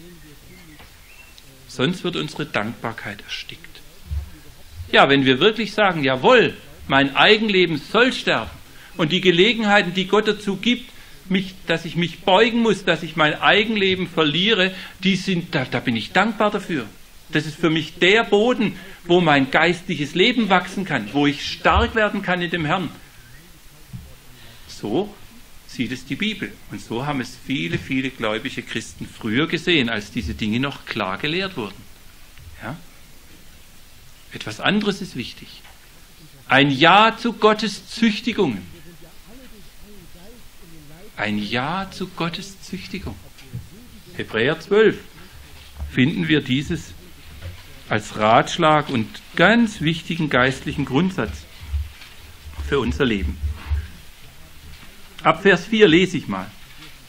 Sonst wird unsere Dankbarkeit erstickt. Ja, wenn wir wirklich sagen, jawohl, mein Eigenleben soll sterben und die Gelegenheiten, die Gott dazu gibt, dass ich mich beugen muss, dass ich mein Eigenleben verliere, da bin ich dankbar dafür. Das ist für mich der Boden, wo mein geistliches Leben wachsen kann, wo ich stark werden kann in dem Herrn. So sieht es die Bibel. Und so haben es viele, viele gläubige Christen früher gesehen, als diese Dinge noch klar gelehrt wurden. Ja? Etwas anderes ist wichtig. Ein Ja zu Gottes Züchtigungen. Ein Ja zu Gottes Züchtigung. Hebräer 12 finden wir dieses als Ratschlag und ganz wichtigen geistlichen Grundsatz für unser Leben. Ab Vers 4 lese ich mal.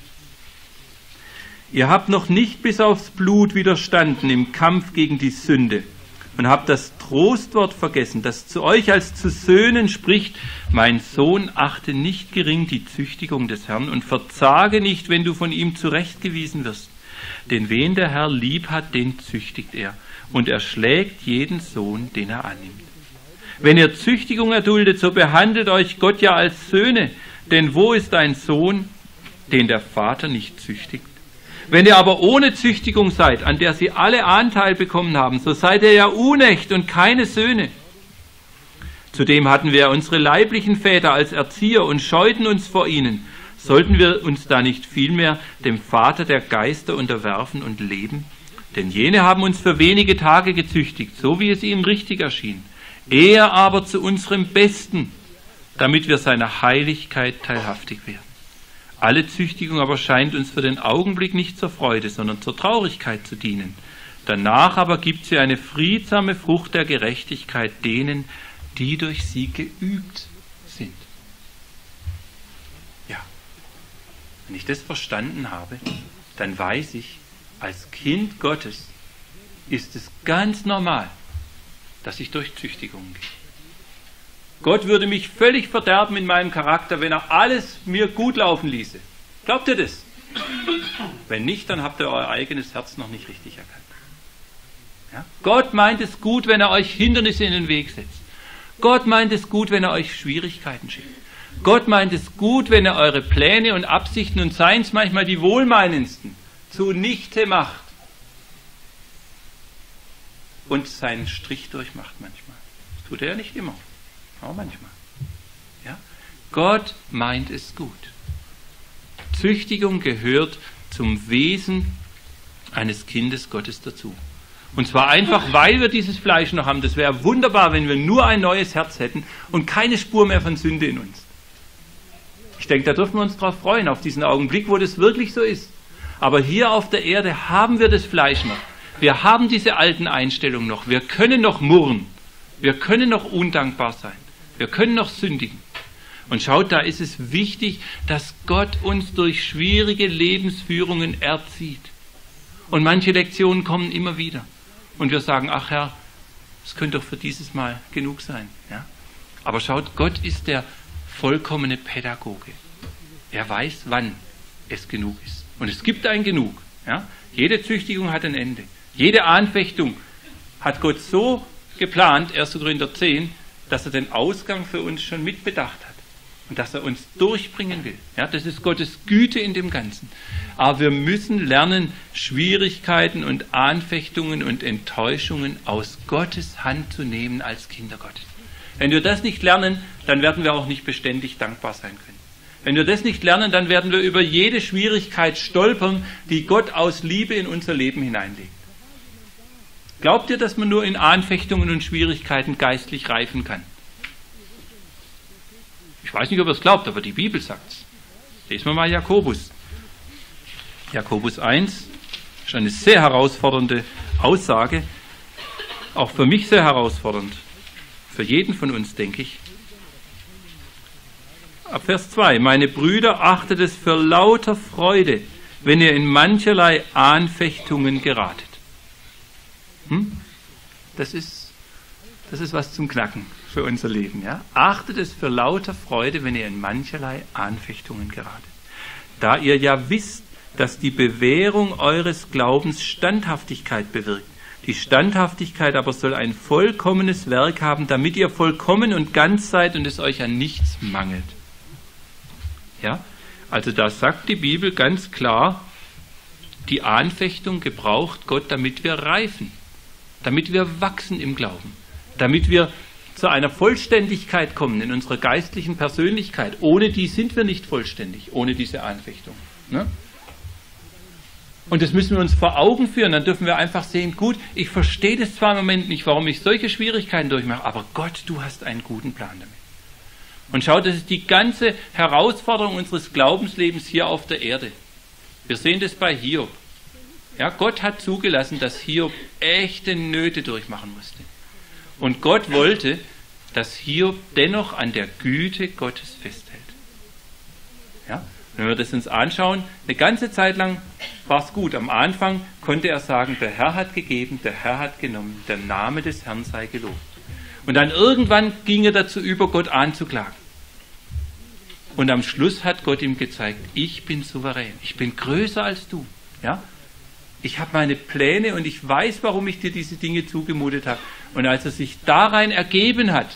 Ihr habt noch nicht bis aufs Blut widerstanden im Kampf gegen die Sünde und habt das Trostwort vergessen, das zu euch als zu Söhnen spricht: Mein Sohn, achte nicht gering die Züchtigung des Herrn und verzage nicht, wenn du von ihm zurechtgewiesen wirst. Denn wen der Herr lieb hat, den züchtigt er, und er schlägt jeden Sohn, den er annimmt. Wenn ihr Züchtigung erduldet, so behandelt euch Gott ja als Söhne, denn wo ist ein Sohn, den der Vater nicht züchtigt? Wenn ihr aber ohne Züchtigung seid, an der sie alle Anteil bekommen haben, so seid ihr ja unecht und keine Söhne. Zudem hatten wir unsere leiblichen Väter als Erzieher und scheuten uns vor ihnen. Sollten wir uns da nicht vielmehr dem Vater der Geister unterwerfen und leben? Denn jene haben uns für wenige Tage gezüchtigt, so wie es ihm richtig erschien. Er aber zu unserem Besten, damit wir seiner Heiligkeit teilhaftig werden. Alle Züchtigung aber scheint uns für den Augenblick nicht zur Freude, sondern zur Traurigkeit zu dienen. Danach aber gibt sie eine friedsame Frucht der Gerechtigkeit denen, die durch sie geübt sind. Ja, wenn ich das verstanden habe, dann weiß ich, als Kind Gottes ist es ganz normal, dass ich durch Züchtigungen gehe. Gott würde mich völlig verderben in meinem Charakter, wenn er alles mir gut laufen ließe. Glaubt ihr das? Wenn nicht, dann habt ihr euer eigenes Herz noch nicht richtig erkannt. Ja? Gott meint es gut, wenn er euch Hindernisse in den Weg setzt. Gott meint es gut, wenn er euch Schwierigkeiten schickt. Gott meint es gut, wenn er eure Pläne und Absichten und seien es manchmal die wohlmeinendsten zunichte macht und seinen Strich durchmacht manchmal. Das tut er ja nicht immer, aber manchmal. Ja? Gott meint es gut. Züchtigung gehört zum Wesen eines Kindes Gottes dazu. Und zwar einfach, weil wir dieses Fleisch noch haben. Das wäre wunderbar, wenn wir nur ein neues Herz hätten und keine Spur mehr von Sünde in uns. Ich denke, da dürfen wir uns drauf freuen, auf diesen Augenblick, wo das wirklich so ist. Aber hier auf der Erde haben wir das Fleisch noch. Wir haben diese alten Einstellungen noch. Wir können noch murren. Wir können noch undankbar sein. Wir können noch sündigen. Und schaut, da ist es wichtig, dass Gott uns durch schwierige Lebensführungen erzieht. Und manche Lektionen kommen immer wieder. Und wir sagen, ach Herr, es könnte doch für dieses Mal genug sein. Ja? Aber schaut, Gott ist der vollkommene Pädagoge. Er weiß, wann es genug ist. Und es gibt ein Genug. Ja? Jede Züchtigung hat ein Ende. Jede Anfechtung hat Gott so geplant, 1. Korinther 10, dass er den Ausgang für uns schon mitbedacht hat. Und dass er uns durchbringen will. Ja, das ist Gottes Güte in dem Ganzen. Aber wir müssen lernen, Schwierigkeiten und Anfechtungen und Enttäuschungen aus Gottes Hand zu nehmen als Kinder Gottes. Wenn wir das nicht lernen, dann werden wir auch nicht beständig dankbar sein können. Wenn wir das nicht lernen, dann werden wir über jede Schwierigkeit stolpern, die Gott aus Liebe in unser Leben hineinlegt. Glaubt ihr, dass man nur in Anfechtungen und Schwierigkeiten geistlich reifen kann? Ich weiß nicht, ob ihr es glaubt, aber die Bibel sagt es. Lesen wir mal Jakobus. Jakobus 1 ist eine sehr herausfordernde Aussage, auch für mich sehr herausfordernd. Für jeden von uns, denke ich. Ab Vers 2. Meine Brüder, achtet es für lauter Freude, wenn ihr in mancherlei Anfechtungen geratet. Das ist was zum Knacken für unser Leben. Ja? Achtet es für lauter Freude, wenn ihr in mancherlei Anfechtungen geratet. Da ihr ja wisst, dass die Bewährung eures Glaubens Standhaftigkeit bewirkt. Die Standhaftigkeit aber soll ein vollkommenes Werk haben, damit ihr vollkommen und ganz seid und es euch an nichts mangelt. Ja? Also da sagt die Bibel ganz klar, die Anfechtung gebraucht Gott, damit wir reifen, damit wir wachsen im Glauben, damit wir zu einer Vollständigkeit kommen in unserer geistlichen Persönlichkeit. Ohne die sind wir nicht vollständig, ohne diese Anfechtung. Ne? Und das müssen wir uns vor Augen führen, dann dürfen wir einfach sehen, gut, ich verstehe das zwar im Moment nicht, warum ich solche Schwierigkeiten durchmache, aber Gott, du hast einen guten Plan damit. Und schau, das ist die ganze Herausforderung unseres Glaubenslebens hier auf der Erde. Wir sehen das bei Hiob. Ja, Gott hat zugelassen, dass Hiob echte Nöte durchmachen musste. Und Gott wollte, dass Hiob dennoch an der Güte Gottes festhält. Ja? Wenn wir das uns anschauen, eine ganze Zeit lang war es gut. Am Anfang konnte er sagen, der Herr hat gegeben, der Herr hat genommen, der Name des Herrn sei gelobt. Und dann irgendwann ging er dazu über, Gott anzuklagen. Und am Schluss hat Gott ihm gezeigt, ich bin souverän, ich bin größer als du. Ja? Ich habe meine Pläne und ich weiß, warum ich dir diese Dinge zugemutet habe. Und als er sich darein ergeben hat,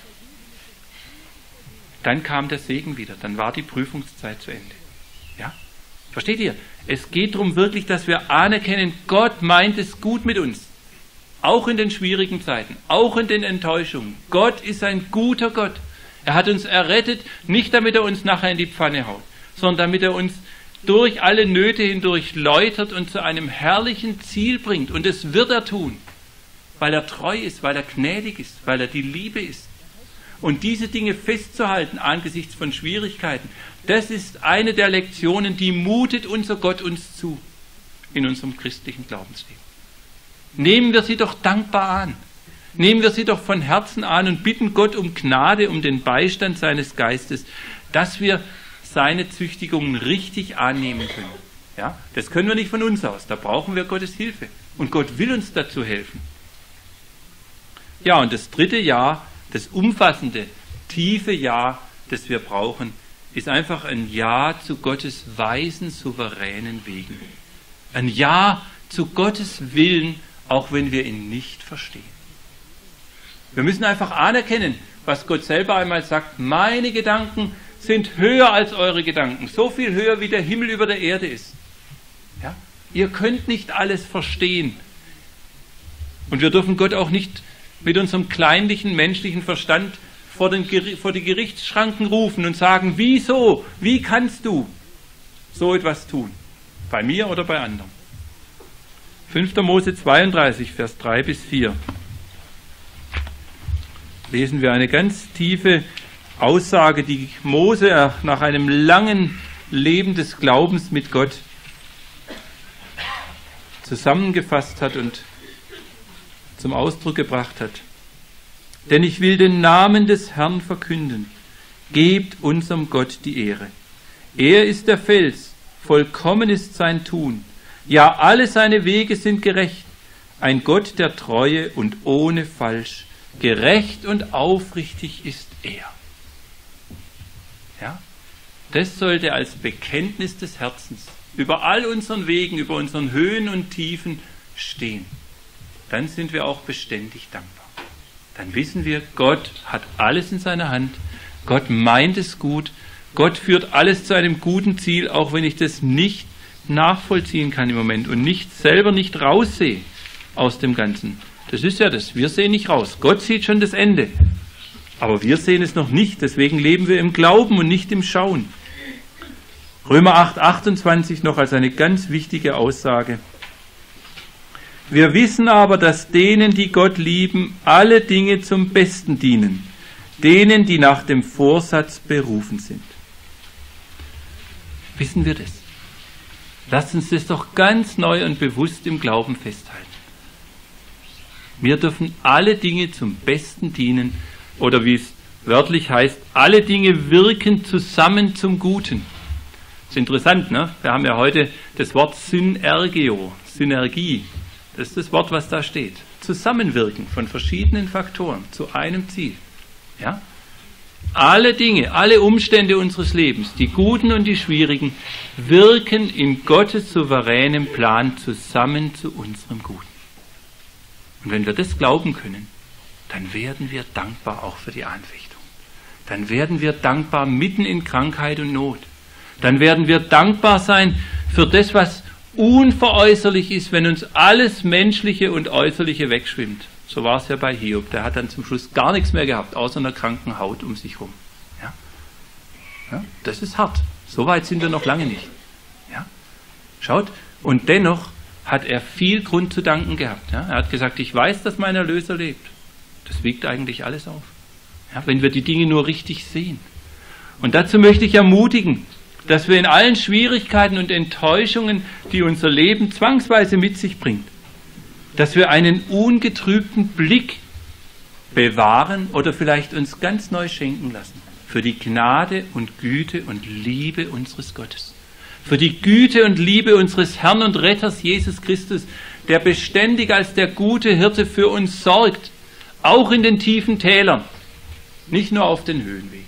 dann kam der Segen wieder, dann war die Prüfungszeit zu Ende. Ja? Versteht ihr? Es geht darum wirklich, dass wir anerkennen, Gott meint es gut mit uns. Auch in den schwierigen Zeiten, auch in den Enttäuschungen. Gott ist ein guter Gott. Er hat uns errettet, nicht damit er uns nachher in die Pfanne haut, sondern damit er uns durch alle Nöte hindurch läutert und zu einem herrlichen Ziel bringt. Und das wird er tun, weil er treu ist, weil er gnädig ist, weil er die Liebe ist. Und diese Dinge festzuhalten angesichts von Schwierigkeiten, das ist eine der Lektionen, die mutet unser Gott uns zu in unserem christlichen Glaubensleben. Nehmen wir sie doch dankbar an. Nehmen wir sie doch von Herzen an und bitten Gott um Gnade, um den Beistand seines Geistes, dass wir seine Züchtigungen richtig annehmen können. Ja? Das können wir nicht von uns aus, da brauchen wir Gottes Hilfe. Und Gott will uns dazu helfen. Ja, und das dritte Ja, das umfassende, tiefe Ja, das wir brauchen, ist einfach ein Ja zu Gottes weisen, souveränen Wegen. Ein Ja zu Gottes Willen, auch wenn wir ihn nicht verstehen. Wir müssen einfach anerkennen, was Gott selber einmal sagt, meine Gedanken sind höher als eure Gedanken, so viel höher wie der Himmel über der Erde ist. Ja? Ihr könnt nicht alles verstehen. Und wir dürfen Gott auch nicht mit unserem kleinlichen menschlichen Verstand vor die Gerichtsschranken rufen und sagen, wieso, wie kannst du so etwas tun? Bei mir oder bei anderen? 5. Mose 32, Vers 3 bis 4. Lesen wir eine ganz tiefe Aussage, die Mose nach einem langen Leben des Glaubens mit Gott zusammengefasst hat und zum Ausdruck gebracht hat. Denn ich will den Namen des Herrn verkünden. Gebt unserem Gott die Ehre. Er ist der Fels, vollkommen ist sein Tun. Ja, alle seine Wege sind gerecht. Ein Gott der Treue und ohne Falsch. Gerecht und aufrichtig ist er. Ja? Das sollte als Bekenntnis des Herzens über all unseren Wegen, über unseren Höhen und Tiefen stehen. Dann sind wir auch beständig dankbar. Dann wissen wir, Gott hat alles in seiner Hand. Gott meint es gut. Gott führt alles zu einem guten Ziel, auch wenn ich das nicht nachvollziehen kann im Moment und selber nicht raussehe aus dem Ganzen. Das ist ja das. Wir sehen nicht raus. Gott sieht schon das Ende. Aber wir sehen es noch nicht. Deswegen leben wir im Glauben und nicht im Schauen. Römer 8, 28 noch als eine ganz wichtige Aussage. Wir wissen aber, dass denen, die Gott lieben, alle Dinge zum Besten dienen. Denen, die nach dem Vorsatz berufen sind. Wissen wir das? Lasst uns das doch ganz neu und bewusst im Glauben festhalten. Wir dürfen alle Dinge zum Besten dienen, oder wie es wörtlich heißt, alle Dinge wirken zusammen zum Guten. Das ist interessant, ne? Wir haben ja heute das Wort Synergio, Synergie. Das ist das Wort, was da steht. Zusammenwirken von verschiedenen Faktoren zu einem Ziel. Ja? Alle Dinge, alle Umstände unseres Lebens, die guten und die schwierigen, wirken in Gottes souveränem Plan zusammen zu unserem Guten. Und wenn wir das glauben können, dann werden wir dankbar auch für die Anfechtung. Dann werden wir dankbar mitten in Krankheit und Not. Dann werden wir dankbar sein für das, was unveräußerlich ist, wenn uns alles Menschliche und Äußerliche wegschwimmt. So war es ja bei Hiob. Der hat dann zum Schluss gar nichts mehr gehabt, außer einer kranken Haut um sich herum. Ja? Ja, das ist hart. So weit sind wir noch lange nicht. Ja? Schaut, und dennoch hat er viel Grund zu danken gehabt. Ja? Er hat gesagt, ich weiß, dass mein Erlöser lebt. Das wiegt eigentlich alles auf. Ja? Wenn wir die Dinge nur richtig sehen. Und dazu möchte ich ermutigen, dass wir in allen Schwierigkeiten und Enttäuschungen, die unser Leben zwangsweise mit sich bringt, dass wir einen ungetrübten Blick bewahren oder vielleicht uns ganz neu schenken lassen für die Gnade und Güte und Liebe unseres Gottes. Für die Güte und Liebe unseres Herrn und Retters Jesus Christus, der beständig als der gute Hirte für uns sorgt, auch in den tiefen Tälern, nicht nur auf den Höhenwegen.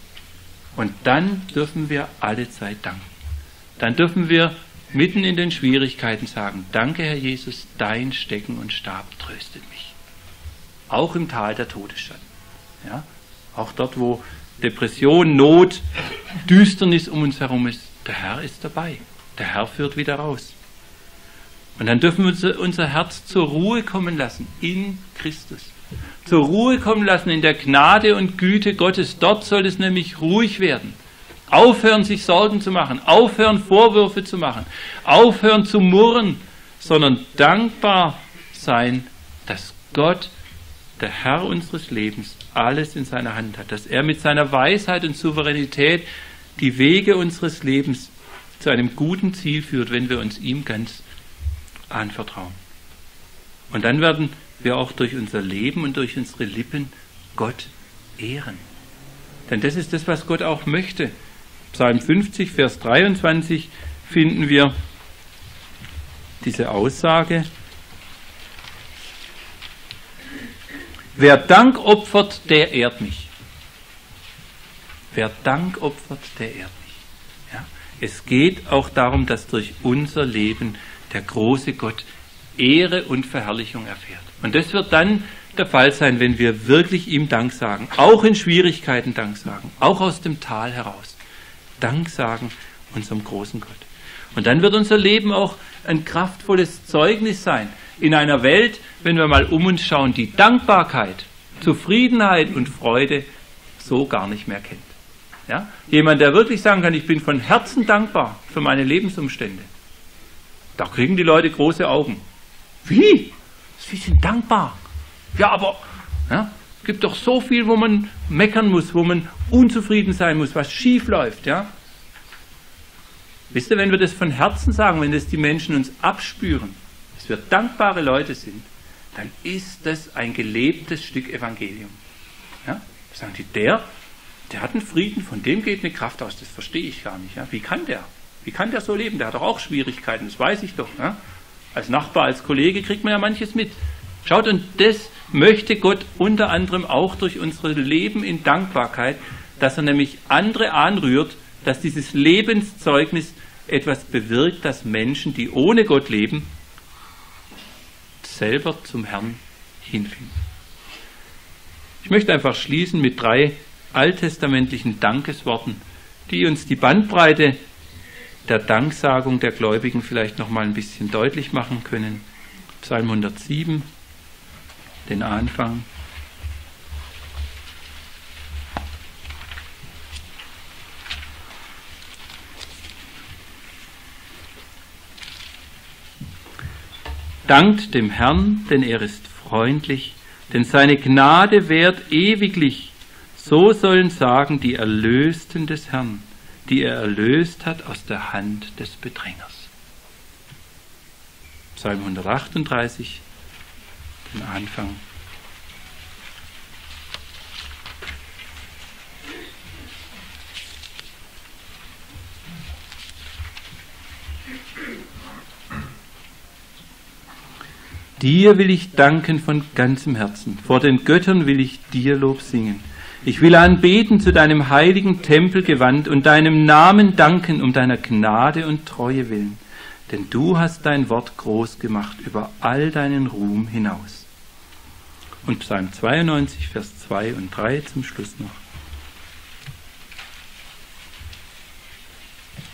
Und dann dürfen wir alle Zeit danken. Dann dürfen wir mitten in den Schwierigkeiten sagen, danke Herr Jesus, dein Stecken und Stab tröstet mich. Auch im Tal der Todesschatten. Ja? Auch dort, wo Depression, Not, Düsternis um uns herum ist, der Herr ist dabei. Der Herr führt wieder raus. Und dann dürfen wir unser Herz zur Ruhe kommen lassen in Christus. Zur Ruhe kommen lassen in der Gnade und Güte Gottes. Dort soll es nämlich ruhig werden. Aufhören, sich Sorgen zu machen, aufhören, Vorwürfe zu machen, aufhören zu murren, sondern dankbar sein, dass Gott, der Herr unseres Lebens, alles in seiner Hand hat, dass er mit seiner Weisheit und Souveränität die Wege unseres Lebens zu einem guten Ziel führt, wenn wir uns ihm ganz anvertrauen. Und dann werden wir auch durch unser Leben und durch unsere Lippen Gott ehren. Denn das ist das, was Gott auch möchte. Psalm 50, Vers 23 finden wir diese Aussage: Wer Dank opfert, der ehrt mich. Wer Dank opfert, der ehrt mich. Ja? Es geht auch darum, dass durch unser Leben der große Gott Ehre und Verherrlichung erfährt. Und das wird dann der Fall sein, wenn wir wirklich ihm Dank sagen, auch in Schwierigkeiten Dank sagen, auch aus dem Tal heraus. Dank sagen unserem großen Gott. Und dann wird unser Leben auch ein kraftvolles Zeugnis sein in einer Welt, wenn wir mal um uns schauen, die Dankbarkeit, Zufriedenheit und Freude so gar nicht mehr kennt. Ja? Jemand, der wirklich sagen kann, ich bin von Herzen dankbar für meine Lebensumstände. Da kriegen die Leute große Augen. Wie? Sie sind dankbar. Ja, aber ja, es gibt doch so viel, wo man meckern muss, wo man unzufrieden sein muss, was schief läuft. Ja? Wisst ihr, wenn wir das von Herzen sagen, wenn das die Menschen uns abspüren, dass wir dankbare Leute sind, dann ist das ein gelebtes Stück Evangelium. Ja? Sagen die, der hat einen Frieden, von dem geht eine Kraft aus, das verstehe ich gar nicht. Ja? Wie kann der? Wie kann der so leben? Der hat doch auch Schwierigkeiten, das weiß ich doch. Ja? Als Nachbar, als Kollege kriegt man ja manches mit. Schaut, und das möchte Gott unter anderem auch durch unser Leben in Dankbarkeit, dass er nämlich andere anrührt, dass dieses Lebenszeugnis etwas bewirkt, dass Menschen, die ohne Gott leben, selber zum Herrn hinfinden. Ich möchte einfach schließen mit 3 alttestamentlichen Dankesworten, die uns die Bandbreite der Danksagung der Gläubigen vielleicht noch mal ein bisschen deutlich machen können. Psalm 107, den Anfang. Dankt dem Herrn, denn er ist freundlich, denn seine Gnade währt ewiglich. So sollen sagen die Erlösten des Herrn, die er erlöst hat aus der Hand des Bedrängers. Psalm 138, den Anfang. Dir will ich danken von ganzem Herzen, vor den Göttern will ich dir Lob singen. Ich will anbeten zu deinem heiligen Tempel gewandt und deinem Namen danken um deiner Gnade und Treue willen. Denn du hast dein Wort groß gemacht über all deinen Ruhm hinaus. Und Psalm 92, Vers 2 und 3 zum Schluss noch.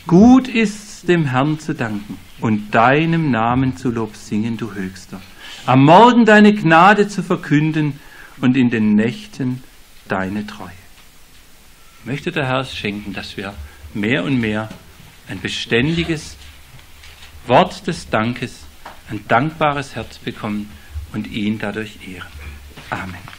Gut ist's, dem Herrn zu danken und deinem Namen zu Lob singen, du Höchster. Am Morgen deine Gnade zu verkünden und in den Nächten deine Treue. Möchte der Herr es schenken, dass wir mehr und mehr ein beständiges Wort des Dankes, ein dankbares Herz bekommen und ihn dadurch ehren. Amen.